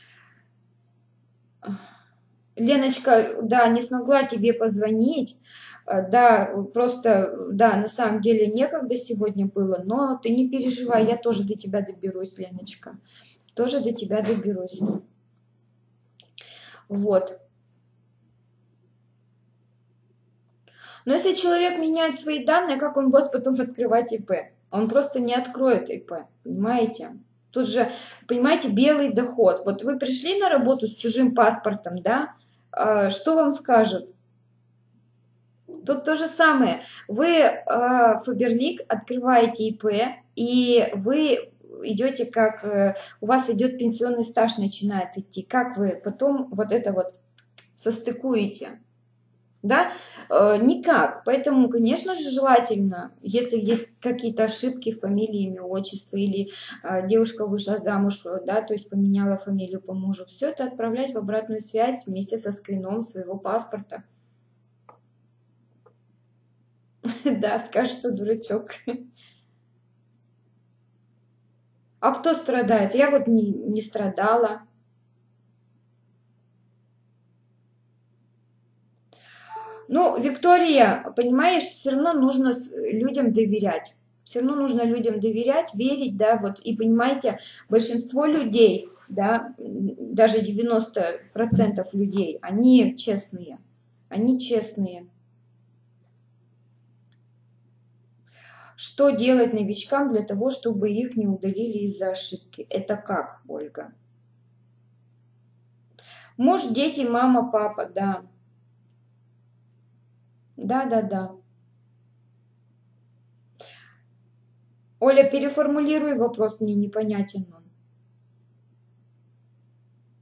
Леночка, да, не смогла тебе позвонить, да, просто, да, на самом деле некогда сегодня было, но ты не переживай, я тоже до тебя доберусь, Леночка, тоже до тебя доберусь. Вот. Но если человек меняет свои данные, как он будет потом открывать ИП? Он просто не откроет ИП, понимаете? Тут же, понимаете, белый доход. Вот вы пришли на работу с чужим паспортом, да? Что вам скажут? Тут то же самое. Вы Faberlic открываете ИП, и вы идете как... У вас идет пенсионный стаж, начинает идти. Как вы потом вот это вот состыкуете? Да, э, никак. Поэтому, конечно же, желательно, если есть какие-то ошибки в фамилии, имя, отчество, или э, девушка вышла замуж, да, то есть поменяла фамилию по мужу, все это отправлять в обратную связь вместе со скрином своего паспорта. Да, скажет, что дурачок. А кто страдает? Я вот не, не страдала. Ну, Виктория, понимаешь, все равно нужно людям доверять. Все равно нужно людям доверять, верить, да, вот, и понимаете, большинство людей, да, даже девяносто процентов людей, они честные, они честные. Что делать новичкам для того, чтобы их не удалили из-за ошибки? Это как, Ольга? Муж, дети, мама, папа, да. Да, да, да. Оля, переформулируй вопрос, мне непонятен он.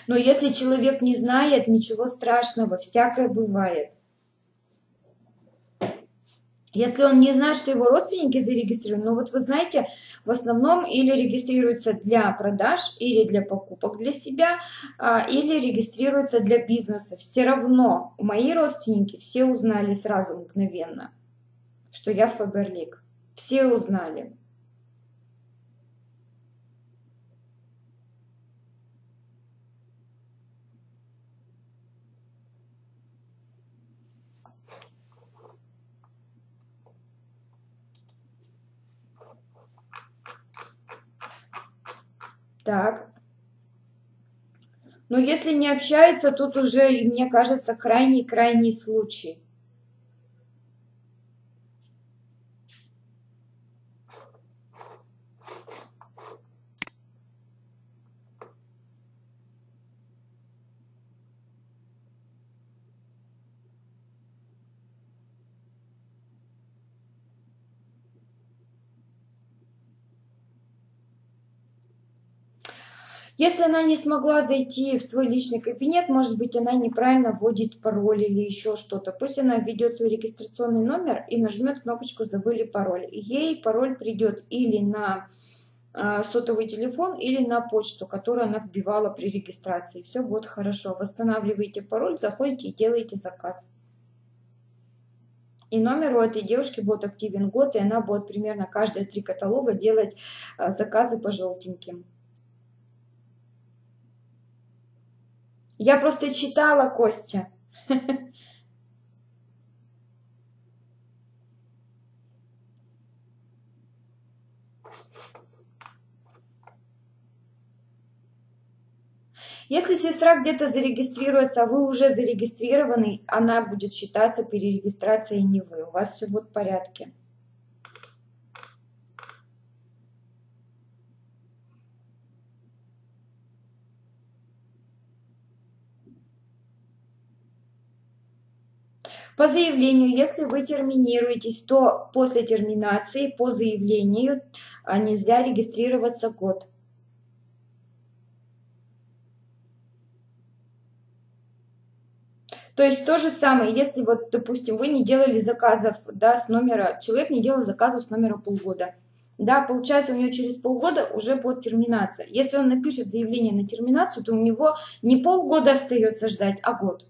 Но если человек не знает, ничего страшного, всякое бывает. Если он не знает, что его родственники зарегистрированы, ну вот вы знаете, в основном или регистрируется для продаж, или для покупок для себя, или регистрируется для бизнеса. Все равно мои родственники все узнали сразу мгновенно, что я Faberlic. Все узнали. Так. Но если не общаются, тут уже, мне кажется, крайний-крайний случай. Если она не смогла зайти в свой личный кабинет, может быть, она неправильно вводит пароль или еще что-то. Пусть она введет свой регистрационный номер и нажмет кнопочку «Забыли пароль». И ей пароль придет или на э, сотовый телефон, или на почту, которую она вбивала при регистрации. Все будет хорошо. Восстанавливаете пароль, заходите и делаете заказ. И номер у этой девушки будет активен год, и она будет примерно каждые три каталога делать э, заказы по желтеньким. Я просто читала, Костя. Если сестра где-то зарегистрируется, а вы уже зарегистрированы, она будет считаться перерегистрацией не вы. У вас все будет в порядке. По заявлению, если вы терминируетесь, то после терминации по заявлению нельзя регистрироваться год. То есть то же самое, если вот, допустим, вы не делали заказов, да, с номера, человек не делал заказов с номера полгода. Да, получается, у него через полгода уже будет терминация. Если он напишет заявление на терминацию, то у него не полгода остается ждать, а год.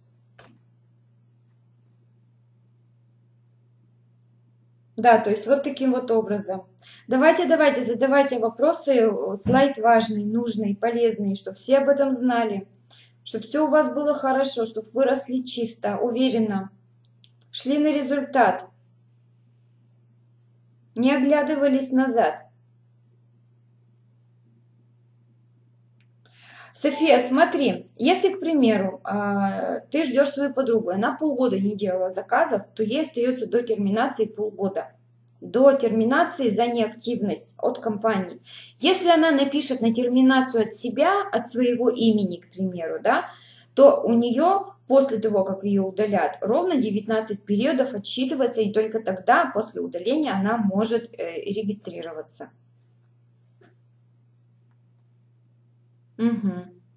Да, то есть вот таким вот образом. Давайте, давайте, задавайте вопросы. Слайд важный, нужный, полезный, чтобы все об этом знали. Чтобы все у вас было хорошо, чтобы вы росли чисто, уверенно. Шли на результат. Не оглядывались назад. София, смотри, если, к примеру, ты ждешь свою подругу, она полгода не делала заказов, то ей остается до терминации полгода. До терминации за неактивность от компании. Если она напишет на терминацию от себя, от своего имени, к примеру, да, то у нее после того, как ее удалят, ровно девятнадцать периодов отсчитывается, и только тогда, после удаления, она может э, регистрироваться. Угу.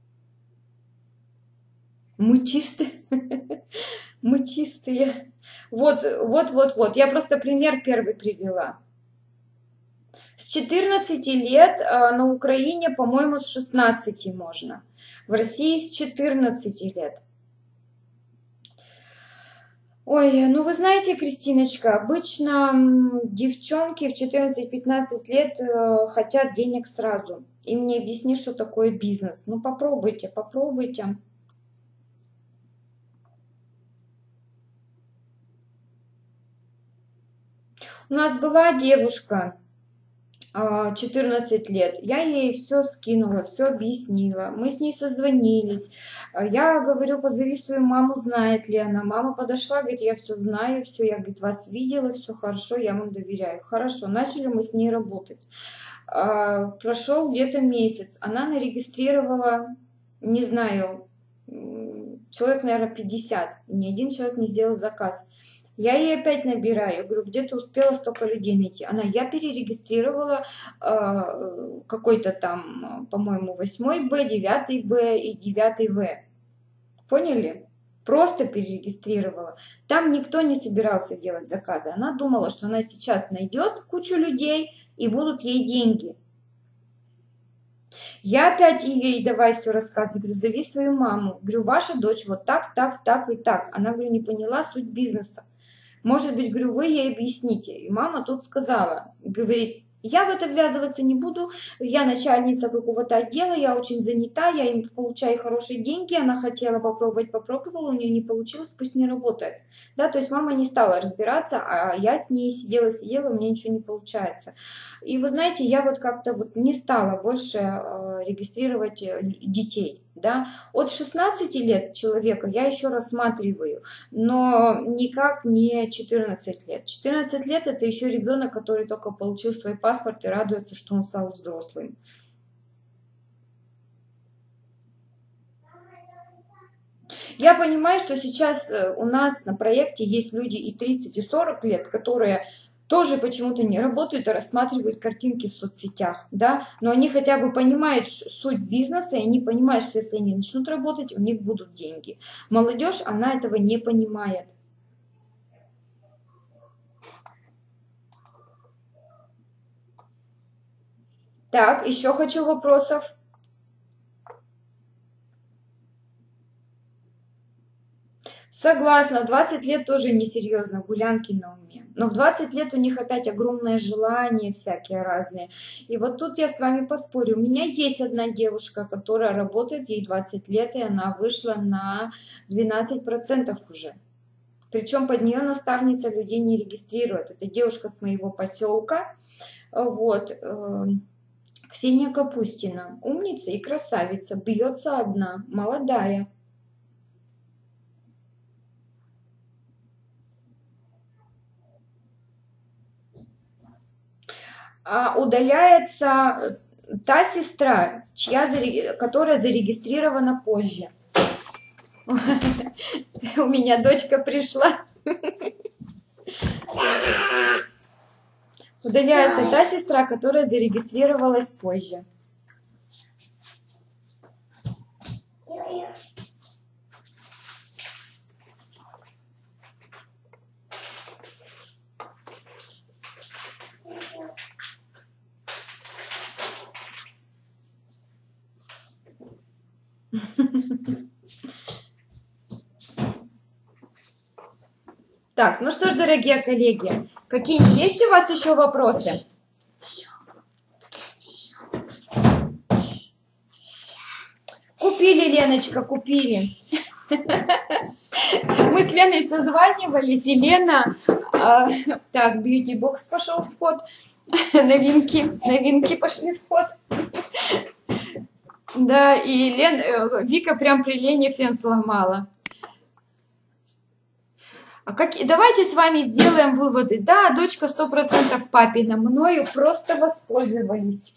Мы чистые. Мы чистые. Вот, вот, вот, вот. Я просто пример первый привела. С четырнадцати лет на Украине, по-моему, с шестнадцати можно. В России с четырнадцати лет. Ой, ну вы знаете, Кристиночка, обычно девчонки в четырнадцать-пятнадцать лет хотят денег сразу. Им не объясни, что такое бизнес. Ну попробуйте, попробуйте. У нас была девушка, четырнадцать лет, я ей все скинула, все объяснила, мы с ней созвонились, я говорю, позови свою маму, знает ли она, мама подошла, говорит, я все знаю, все, я, говорит, вас видела, все хорошо, я вам доверяю, хорошо, начали мы с ней работать, прошел где-то месяц, она нарегистрировала, не знаю, человек, наверное, пятьдесят, ни один человек не сделал заказ. Я ей опять набираю, говорю, где ты успела столько людей найти? Она, я перерегистрировала э, какой-то там, по-моему, восьмой Б, девятый Б и девятый В. Поняли? Просто перерегистрировала. Там никто не собирался делать заказы. Она думала, что она сейчас найдет кучу людей и будут ей деньги. Я опять ей давай все рассказываю, говорю, зови свою маму. Говорю, ваша дочь вот так, так, так и так. Она, говорю, не поняла суть бизнеса. Может быть, говорю, вы ей объясните. И мама тут сказала, говорит, я в это ввязываться не буду, я начальница какого-то отдела, я очень занята, я им получаю хорошие деньги, она хотела попробовать, попробовала, у нее не получилось, пусть не работает. Да, то есть мама не стала разбираться, а я с ней сидела, сидела, у меня ничего не получается. И вы знаете, я вот как-то вот не стала больше э, регистрировать детей. Да? От шестнадцати лет человека я еще рассматриваю, но никак не четырнадцать лет. четырнадцать лет это еще ребенок, который только получил свой паспорт и радуется, что он стал взрослым. Я понимаю, что сейчас у нас на проекте есть люди и тридцать, и сорок лет, которые тоже почему-то не работают, а рассматривают картинки в соцсетях, да, но они хотя бы понимают суть бизнеса, и они понимают, что если они начнут работать, у них будут деньги. Молодежь, она этого не понимает. Так, еще хочу вопросов. Согласна, в двадцать лет тоже несерьезно, гулянки на уме. Но в двадцать лет у них опять огромное желание всякие разные. И вот тут я с вами поспорю. У меня есть одна девушка, которая работает, ей двадцать лет, и она вышла на двенадцать процентов уже. Причем под нее наставница людей не регистрирует. Это девушка с моего поселка. Вот. Ксения Капустина. Умница и красавица. Бьется одна. Молодая. А удаляется та сестра, чья, которая зарегистрирована позже. У меня дочка пришла. Удаляется та сестра, которая зарегистрировалась позже. Так, ну что ж, дорогие коллеги, какие есть у вас еще вопросы? Купили, Леночка, купили. Мы с Леной созванивались, и Лена... Э, так, бьюти-бокс пошел в ход. Новинки, новинки пошли в ход. Да, и Лен, э, Вика прям при Лене фен сломала. А как... Давайте с вами сделаем выводы. Да, дочка сто процентов папина, мною просто воспользовались.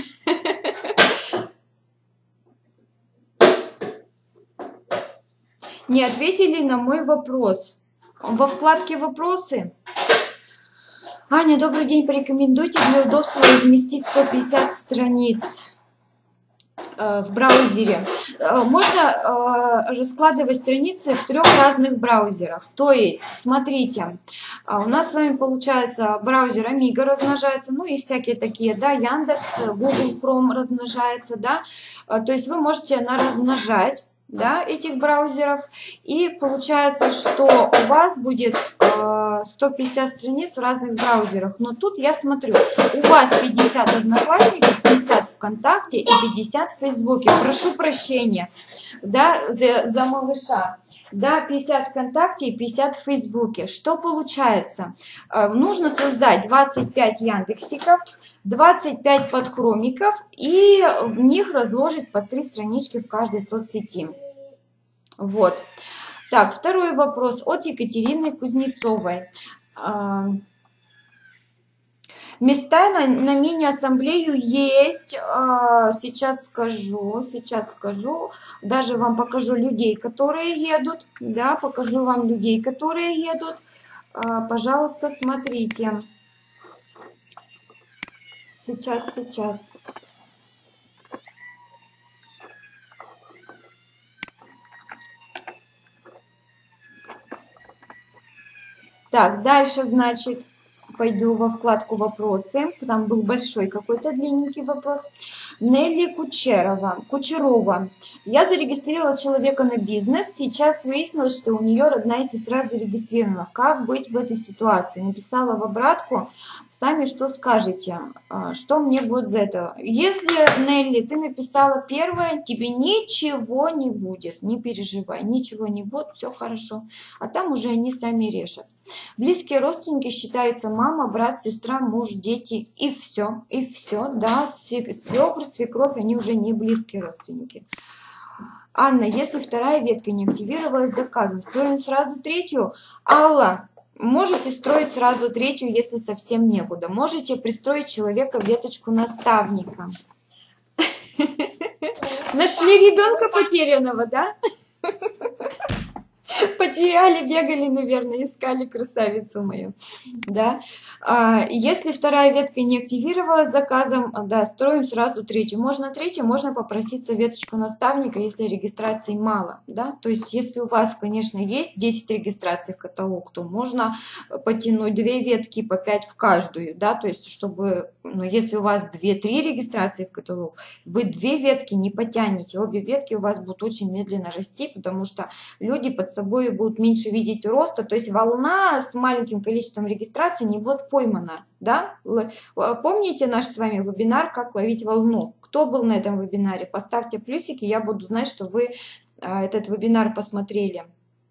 Не ответили на мой вопрос. Во вкладке «Вопросы». Аня, добрый день. Порекомендуйте для удобства разместить сто пятьдесят страниц э, в браузере. Э, можно э, раскладывать страницы в трех разных браузерах. То есть, смотрите, э, у нас с вами получается браузер Amiga размножается, ну и всякие такие, да, Яндекс, Google Chrome размножается, да. Э, то есть вы можете размножать, да, этих браузеров, и получается, что у вас будет э, сто пятьдесят страниц в разных браузерах. Но тут я смотрю, у вас пятьдесят Одноклассников, пятьдесят ВКонтакте и пятьдесят в Фейсбуке. Прошу прощения, да, за, за малыша. Да, пятьдесят ВКонтакте и пятьдесят в Фейсбуке. Что получается? Э, нужно создать двадцать пять Яндексиков, двадцать пять подхромиков и в них разложить по три странички в каждой соцсети. Вот. Так, второй вопрос от Екатерины Кузнецовой. Места на, на мини-ассамблею есть. Сейчас скажу, сейчас скажу. Даже вам покажу людей, которые едут. Да, покажу вам людей, которые едут. Пожалуйста, смотрите. Сейчас, сейчас. Так, дальше, значит, пойду во вкладку «Вопросы». Там был большой какой-то длинненький вопрос. Нелли Кучерова. Кучерова. Я зарегистрировала человека на бизнес. Сейчас выяснилось, что у нее родная сестра зарегистрирована. Как быть в этой ситуации? Написала в обратку. Сами что скажете? Что мне будет за это? Если, Нелли, ты написала первое, тебе ничего не будет. Не переживай, ничего не будет, все хорошо. А там уже они сами решат. Близкие родственники считаются мама, брат, сестра, муж, дети и все. И все, да, свекр, свекровь, они уже не близкие родственники. Анна, если вторая ветка не активировалась заказом, строим сразу третью? Алла, можете строить сразу третью, если совсем некуда. Можете пристроить человека в веточку наставника. Нашли ребенка потерянного, да? Потеряли, бегали, наверное, искали красавицу мою, да. А, если вторая ветка не активировалась заказом, да, строим сразу третью. Можно третью, можно попросить веточку наставника, если регистраций мало, да. То есть, если у вас, конечно, есть десять регистраций в каталог, то можно потянуть две ветки по пять в каждую, да. То есть, чтобы, ну, если у вас две-три регистрации в каталог, вы две ветки не потянете, обе ветки у вас будут очень медленно расти, потому что люди под собой будут меньше видеть роста, то есть волна с маленьким количеством регистраций не будет поймана, да? Помните наш с вами вебинар «Как ловить волну»? Кто был на этом вебинаре? Поставьте плюсики, я буду знать, что вы этот вебинар посмотрели.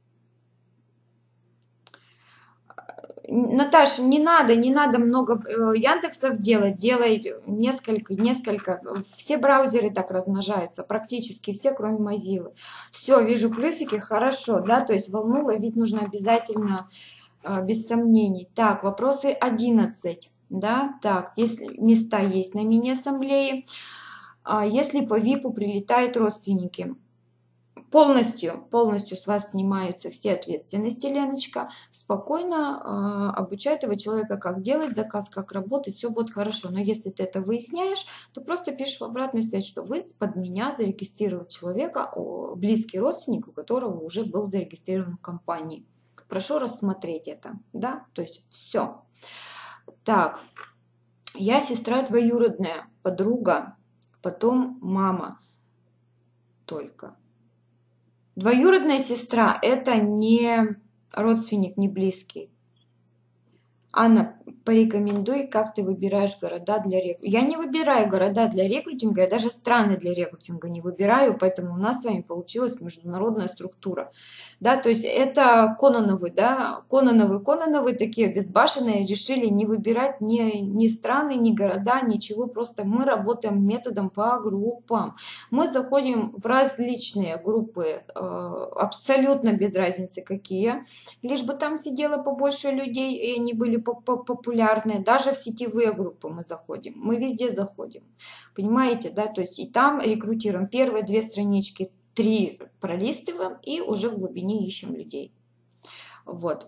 Наташа, не надо, не надо много Яндексов делать, делай несколько, несколько. Все браузеры так размножаются, практически все, кроме Mozilla. Все, вижу плюсики, хорошо, да, то есть волну ловить нужно обязательно, без сомнений. Так, вопросы одиннадцать, да, так, если места есть на мини-ассамблее, если по ВИПу прилетают родственники. Полностью, полностью с вас снимаются все ответственности, Леночка. Спокойно э, обучай этого человека, как делать заказ, как работать, все будет хорошо. Но если ты это выясняешь, то просто пишешь в обратную связь, что вы под меня зарегистрировали человека, о, близкий родственник, у которого уже был зарегистрирован в компании. Прошу рассмотреть это, да, то есть все. Так, я сестра двоюродная, подруга, потом мама только. Двоюродная сестра – это не родственник, не близкий. Анна, порекомендуй, как ты выбираешь города для рекрутинга. Я не выбираю города для рекрутинга, я даже страны для рекрутинга не выбираю, поэтому у нас с вами получилась международная структура. Да, то есть это Кононовы, да, Кононовы, Кононовы такие безбашенные решили не выбирать ни, ни страны, ни города, ничего, просто мы работаем методом по группам. Мы заходим в различные группы, абсолютно без разницы какие, лишь бы там сидело побольше людей, и они были популярные, даже в сетевые группы мы заходим, мы везде заходим, понимаете, да, то есть и там рекрутируем первые две странички, три пролистываем и уже в глубине ищем людей. Вот.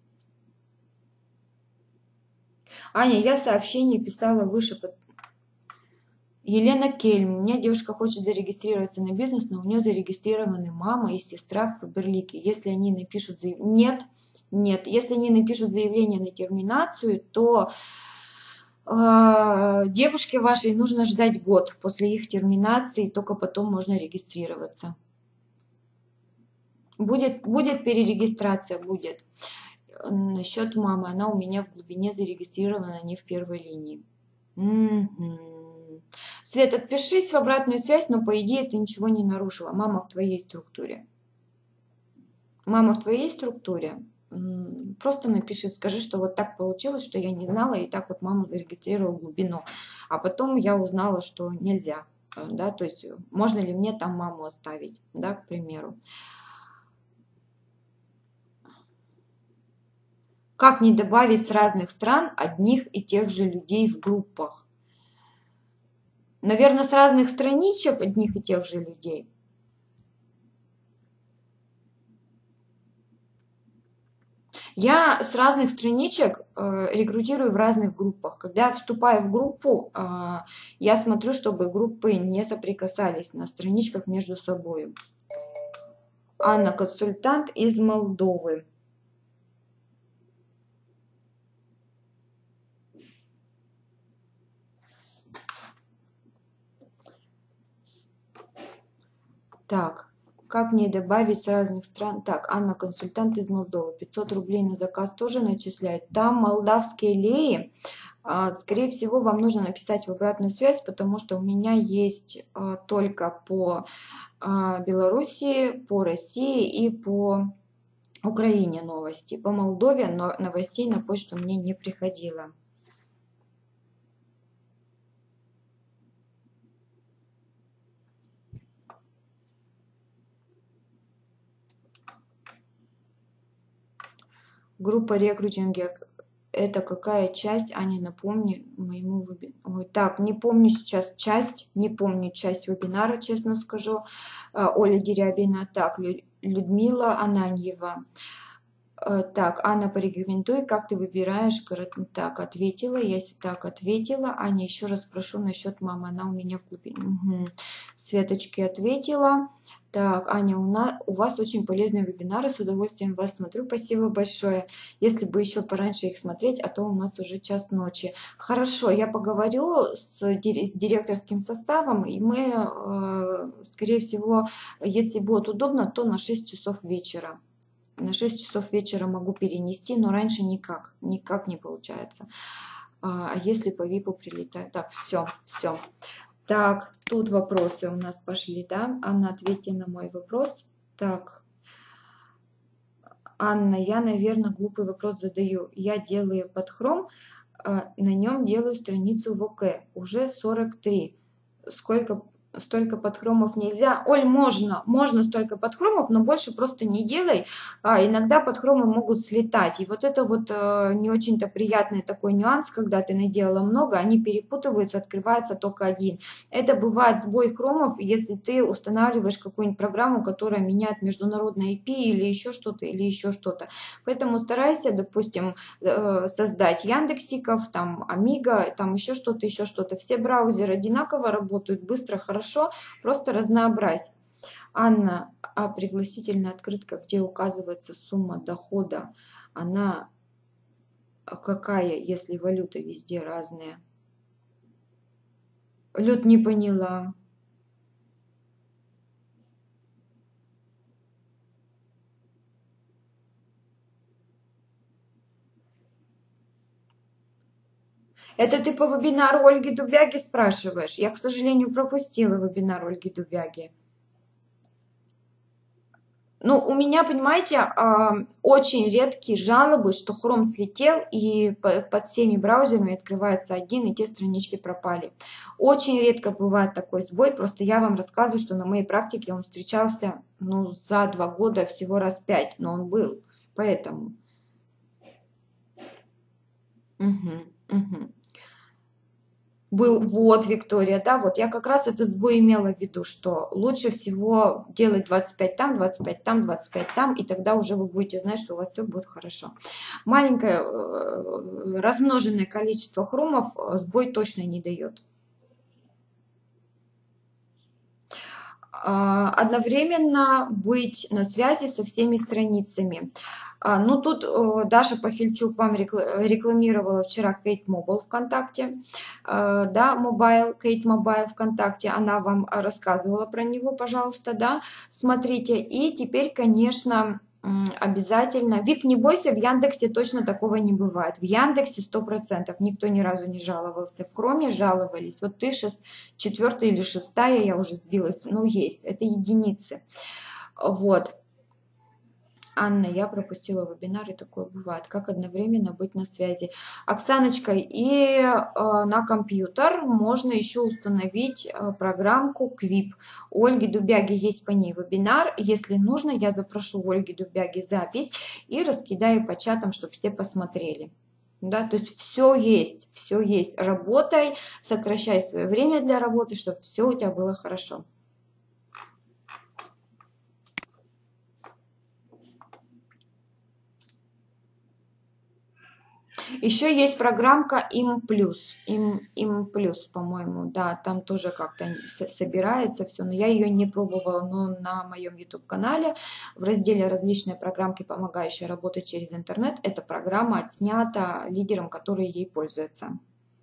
Аня, я сообщение писала выше. Под... Елена Кельм. У меня девушка хочет зарегистрироваться на бизнес, но у нее зарегистрированы мама и сестра в Фаберлике. Если они напишут заявление... Нет, нет. Если они напишут заявление на терминацию, то э, девушке вашей нужно ждать год после их терминации, только потом можно регистрироваться. Будет, будет перерегистрация, будет. Насчет мамы, она у меня в глубине зарегистрирована, не в первой линии. Угу. Свет, отпишись в обратную связь, но по идее ты ничего не нарушила. Мама в твоей структуре. Мама в твоей структуре. Просто напиши, скажи, что вот так получилось, что я не знала, и так вот маму зарегистрировала в глубину. А потом я узнала, что нельзя. Да, то есть можно ли мне там маму оставить, да, к примеру. Как не добавить с разных стран одних и тех же людей в группах? Наверное, с разных страничек одних и тех же людей. Я с разных страничек э, рекрутирую в разных группах. Когда я вступаю в группу, э, я смотрю, чтобы группы не соприкасались на страничках между собой. Анна, консультант из Молдовы. Так, как мне добавить с разных стран? Так, Анна, консультант из Молдовы. пятьсот рублей на заказ тоже начисляет. Там молдавские леи. А, Скорее всего, вам нужно написать в обратную связь, потому что у меня есть а, только по а, Белоруссии, по России и по Украине новости. По Молдове но новостей на почту мне не приходило. Группа рекрутинга. Это какая часть? Аня, напомни моему вебинару. Так, не помню сейчас часть, не помню часть вебинара, честно скажу. А, Оля Дерябина. Так, Лю- Людмила Ананьева. А, Так, Анна, порекомендуй, как ты выбираешь город. Так, ответила, если так ответила. Аня, еще раз прошу насчет мамы, она у меня в клубе. Мгм. Светочке ответила. Так, Аня, у, нас, у вас очень полезные вебинары, с удовольствием вас смотрю, спасибо большое. Если бы еще пораньше их смотреть, а то у нас уже час ночи. Хорошо, я поговорю с, дир- с директорским составом, и мы, э, скорее всего, если будет удобно, то на шесть часов вечера. На шесть часов вечера могу перенести, но раньше никак, никак не получается. А а если по випу прилетаю? Так, все, все. Так, тут вопросы у нас пошли, да? Анна, ответьте на мой вопрос. Так, Анна, я, наверное, глупый вопрос задаю. Я делаю под Chrome, а, на нем делаю страницу в ОК. Уже сорок три. Сколько, столько подхромов нельзя? Оль, можно, можно столько подхромов, но больше просто не делай. А, иногда подхромы могут слетать. И вот это вот э, не очень-то приятный такой нюанс, когда ты наделала много, они перепутываются, открывается только один. Это бывает сбой хромов, если ты устанавливаешь какую-нибудь программу, которая меняет международное ай пи или еще что-то, или еще что-то. Поэтому старайся, допустим, э, создать Яндексиков, там Амиго, там еще что-то, еще что-то. Все браузеры одинаково работают, быстро, хорошо, просто разнообразь. Анна, а пригласительная открытка, где указывается сумма дохода, она какая, если валюта везде разная? Люд, не поняла. Это ты по вебинару Ольги Дубяги спрашиваешь? Я, к сожалению, пропустила вебинар Ольги Дубяги. Ну, у меня, понимаете, а, очень редкие жалобы, что Chrome слетел и по- под всеми браузерами открывается один, и те странички пропали. Очень редко бывает такой сбой, просто я вам рассказываю, что на моей практике он встречался, ну, за два года всего раз пять, но он был, поэтому. Мгм, мгм. Был, вот, Виктория, да, вот я как раз этот сбой имела в виду, что лучше всего делать двадцать пять там, двадцать пять там, двадцать пять там, и тогда уже вы будете знать, что у вас все будет хорошо. Маленькое э, размноженное количество хромов э, сбой точно не дает. А, одновременно быть на связи со всеми страницами. А, Ну, тут э, Даша Пахильчук вам рекла- рекламировала вчера Кейт Mobile ВКонтакте, э, да, Mobile, Кейт Mobile ВКонтакте, она вам э, рассказывала про него, пожалуйста, да, смотрите. И теперь, конечно, м, обязательно, Вик, не бойся, в Яндексе точно такого не бывает. В Яндексе сто процентов никто ни разу не жаловался, в Хроме жаловались. Вот ты сейчас четвертая или шестая, я уже сбилась, ну, есть, это единицы. Вот. Анна, я пропустила вебинар, и такое бывает. Как одновременно быть на связи? Оксаночка, и э, на компьютер можно еще установить э, программку Quip. У Ольги Дубяги есть по ней вебинар. Если нужно, я запрошу у Ольги Дубяги запись и раскидаю по чатам, чтобы все посмотрели. Да, то есть все есть, все есть. Работай, сокращай свое время для работы, чтобы все у тебя было хорошо. Еще есть программка Им Плюс. Им, Им Плюс, по-моему, да, там тоже как-то собирается все, но я ее не пробовала, но на моем YouTube-канале в разделе «Различные программки, помогающие работать через интернет» эта программа отснята лидером, который ей пользуется.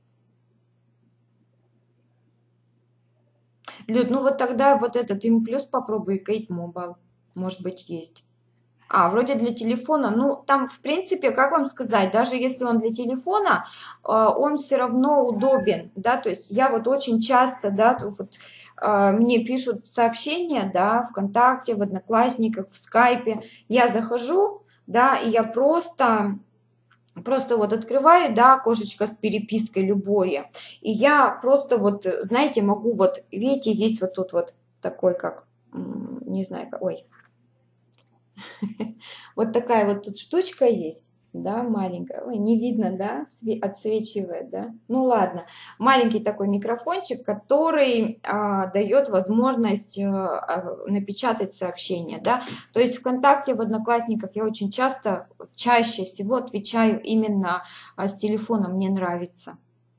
Люд, ну вот тогда вот этот Им Плюс попробуй, Кейт Mobile, может быть, есть. А, вроде для телефона. Ну, там, в принципе, как вам сказать, даже если он для телефона, э, он все равно удобен, да, то есть я вот очень часто, да, вот, э, мне пишут сообщения, да, ВКонтакте, в Одноклассниках, в Скайпе, я захожу, да, и я просто... Просто вот открываю, да, окошечко с перепиской любое, и я просто вот, знаете, могу вот, видите, есть вот тут вот такой, как, не знаю, ой, вот такая вот тут штучка есть, да, маленькая. Ой, не видно, да, отсвечивает, да. Ну ладно, маленький такой микрофончик, который а, дает возможность а, напечатать сообщение, да. То есть ВКонтакте, в Одноклассниках я очень часто, чаще всего отвечаю именно а, с телефона, мне нравится.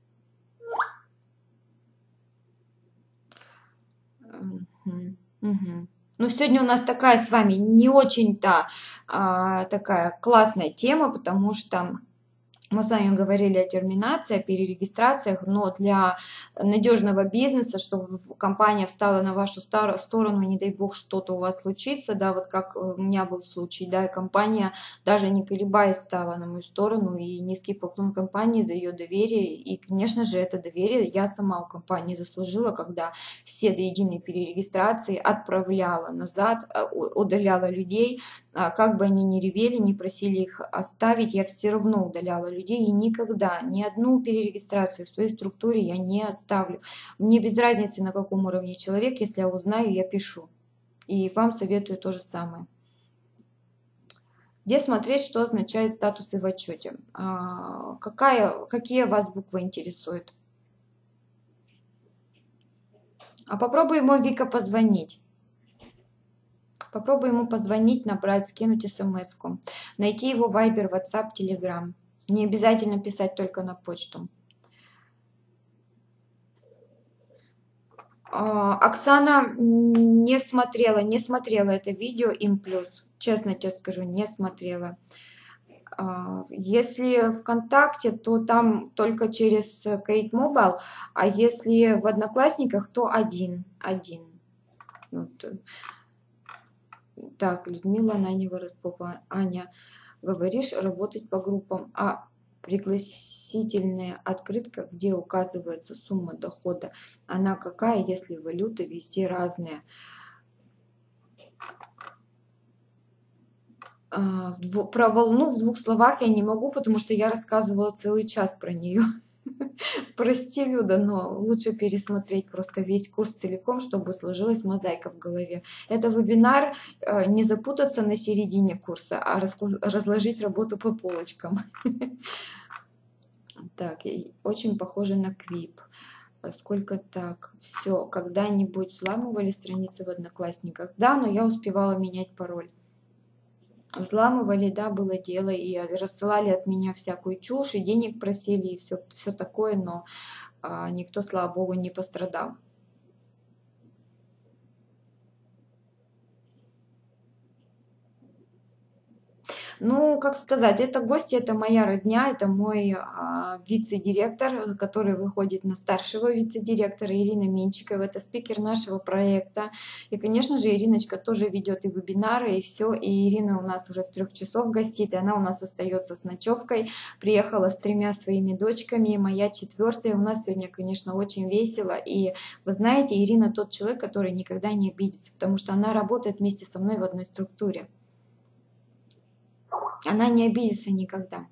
Угу, угу. Ну, сегодня у нас такая с вами не очень-то а, такая классная тема, потому что мы с вами говорили о терминации, о перерегистрациях, но для надежного бизнеса, чтобы компания встала на вашу сторону, не дай бог что-то у вас случится, да, вот как у меня был случай, да, и компания даже не колебаясь стала на мою сторону, и низкий поклон компании за ее доверие, и, конечно же, это доверие я сама у компании заслужила, когда все до единой перерегистрации отправляла назад, удаляла людей, как бы они ни ревели, не просили их оставить, я все равно удаляла людей и никогда ни одну перерегистрацию в своей структуре я не оставлю. Мне без разницы, на каком уровне человек, если я узнаю, я пишу. И вам советую то же самое. Где смотреть, что означает статусы в отчете? А, какая, какие вас буквы интересуют? А попробуй ему, Вика, позвонить. Попробуй ему позвонить, набрать, скинуть смс-ку. Найти его Viber, WhatsApp, Telegram. Не обязательно писать только на почту. Оксана не смотрела, не смотрела это видео Им Плюс. Честно тебе скажу, не смотрела. Если ВКонтакте, то там только через Кейт Mobile, а если в Одноклассниках, то один. один. Вот. Так, Людмила Ананева, Распопа. Аня, говоришь, работать по группам, а пригласительная открытка, где указывается сумма дохода, она какая, если валюты везде разные? А, про волну в двух словах я не могу, потому что я рассказывала целый час про нее. Прости, Люда, но лучше пересмотреть просто весь курс целиком, чтобы сложилась мозаика в голове. Это вебинар, не запутаться на середине курса, а разложить работу по полочкам. Так, очень похоже на Квип. Сколько так? Все, когда-нибудь взламывали страницы в Одноклассниках? Да, но я успевала менять пароль. Взламывали, да, было дело, и рассылали от меня всякую чушь, и денег просили, и все, все такое, но а, никто, слава богу, не пострадал. Ну, как сказать, это гости, это моя родня, это мой а, вице-директор, который выходит на старшего вице-директора, Ирина Менчикова, это спикер нашего проекта. И, конечно же, Ириночка тоже ведет и вебинары, и все. И Ирина у нас уже с трех часов гостит, и она у нас остается с ночевкой. Приехала с тремя своими дочками, и моя четвертая. У нас сегодня, конечно, очень весело. И вы знаете, Ирина тот человек, который никогда не обидится, потому что она работает вместе со мной в одной структуре. Она не обидится никогда.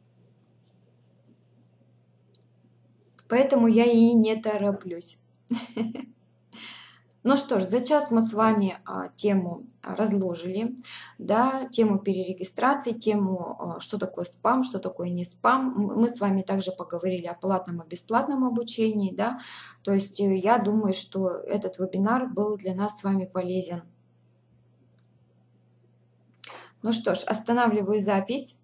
Поэтому я и не тороплюсь. Ну что ж, за час мы с вами а, тему разложили, да, тему перерегистрации, тему, а, что такое спам, что такое не спам. Мы с вами также поговорили о платном и бесплатном обучении, да, то есть я думаю, что этот вебинар был для нас с вами полезен. Ну что ж, останавливаю запись.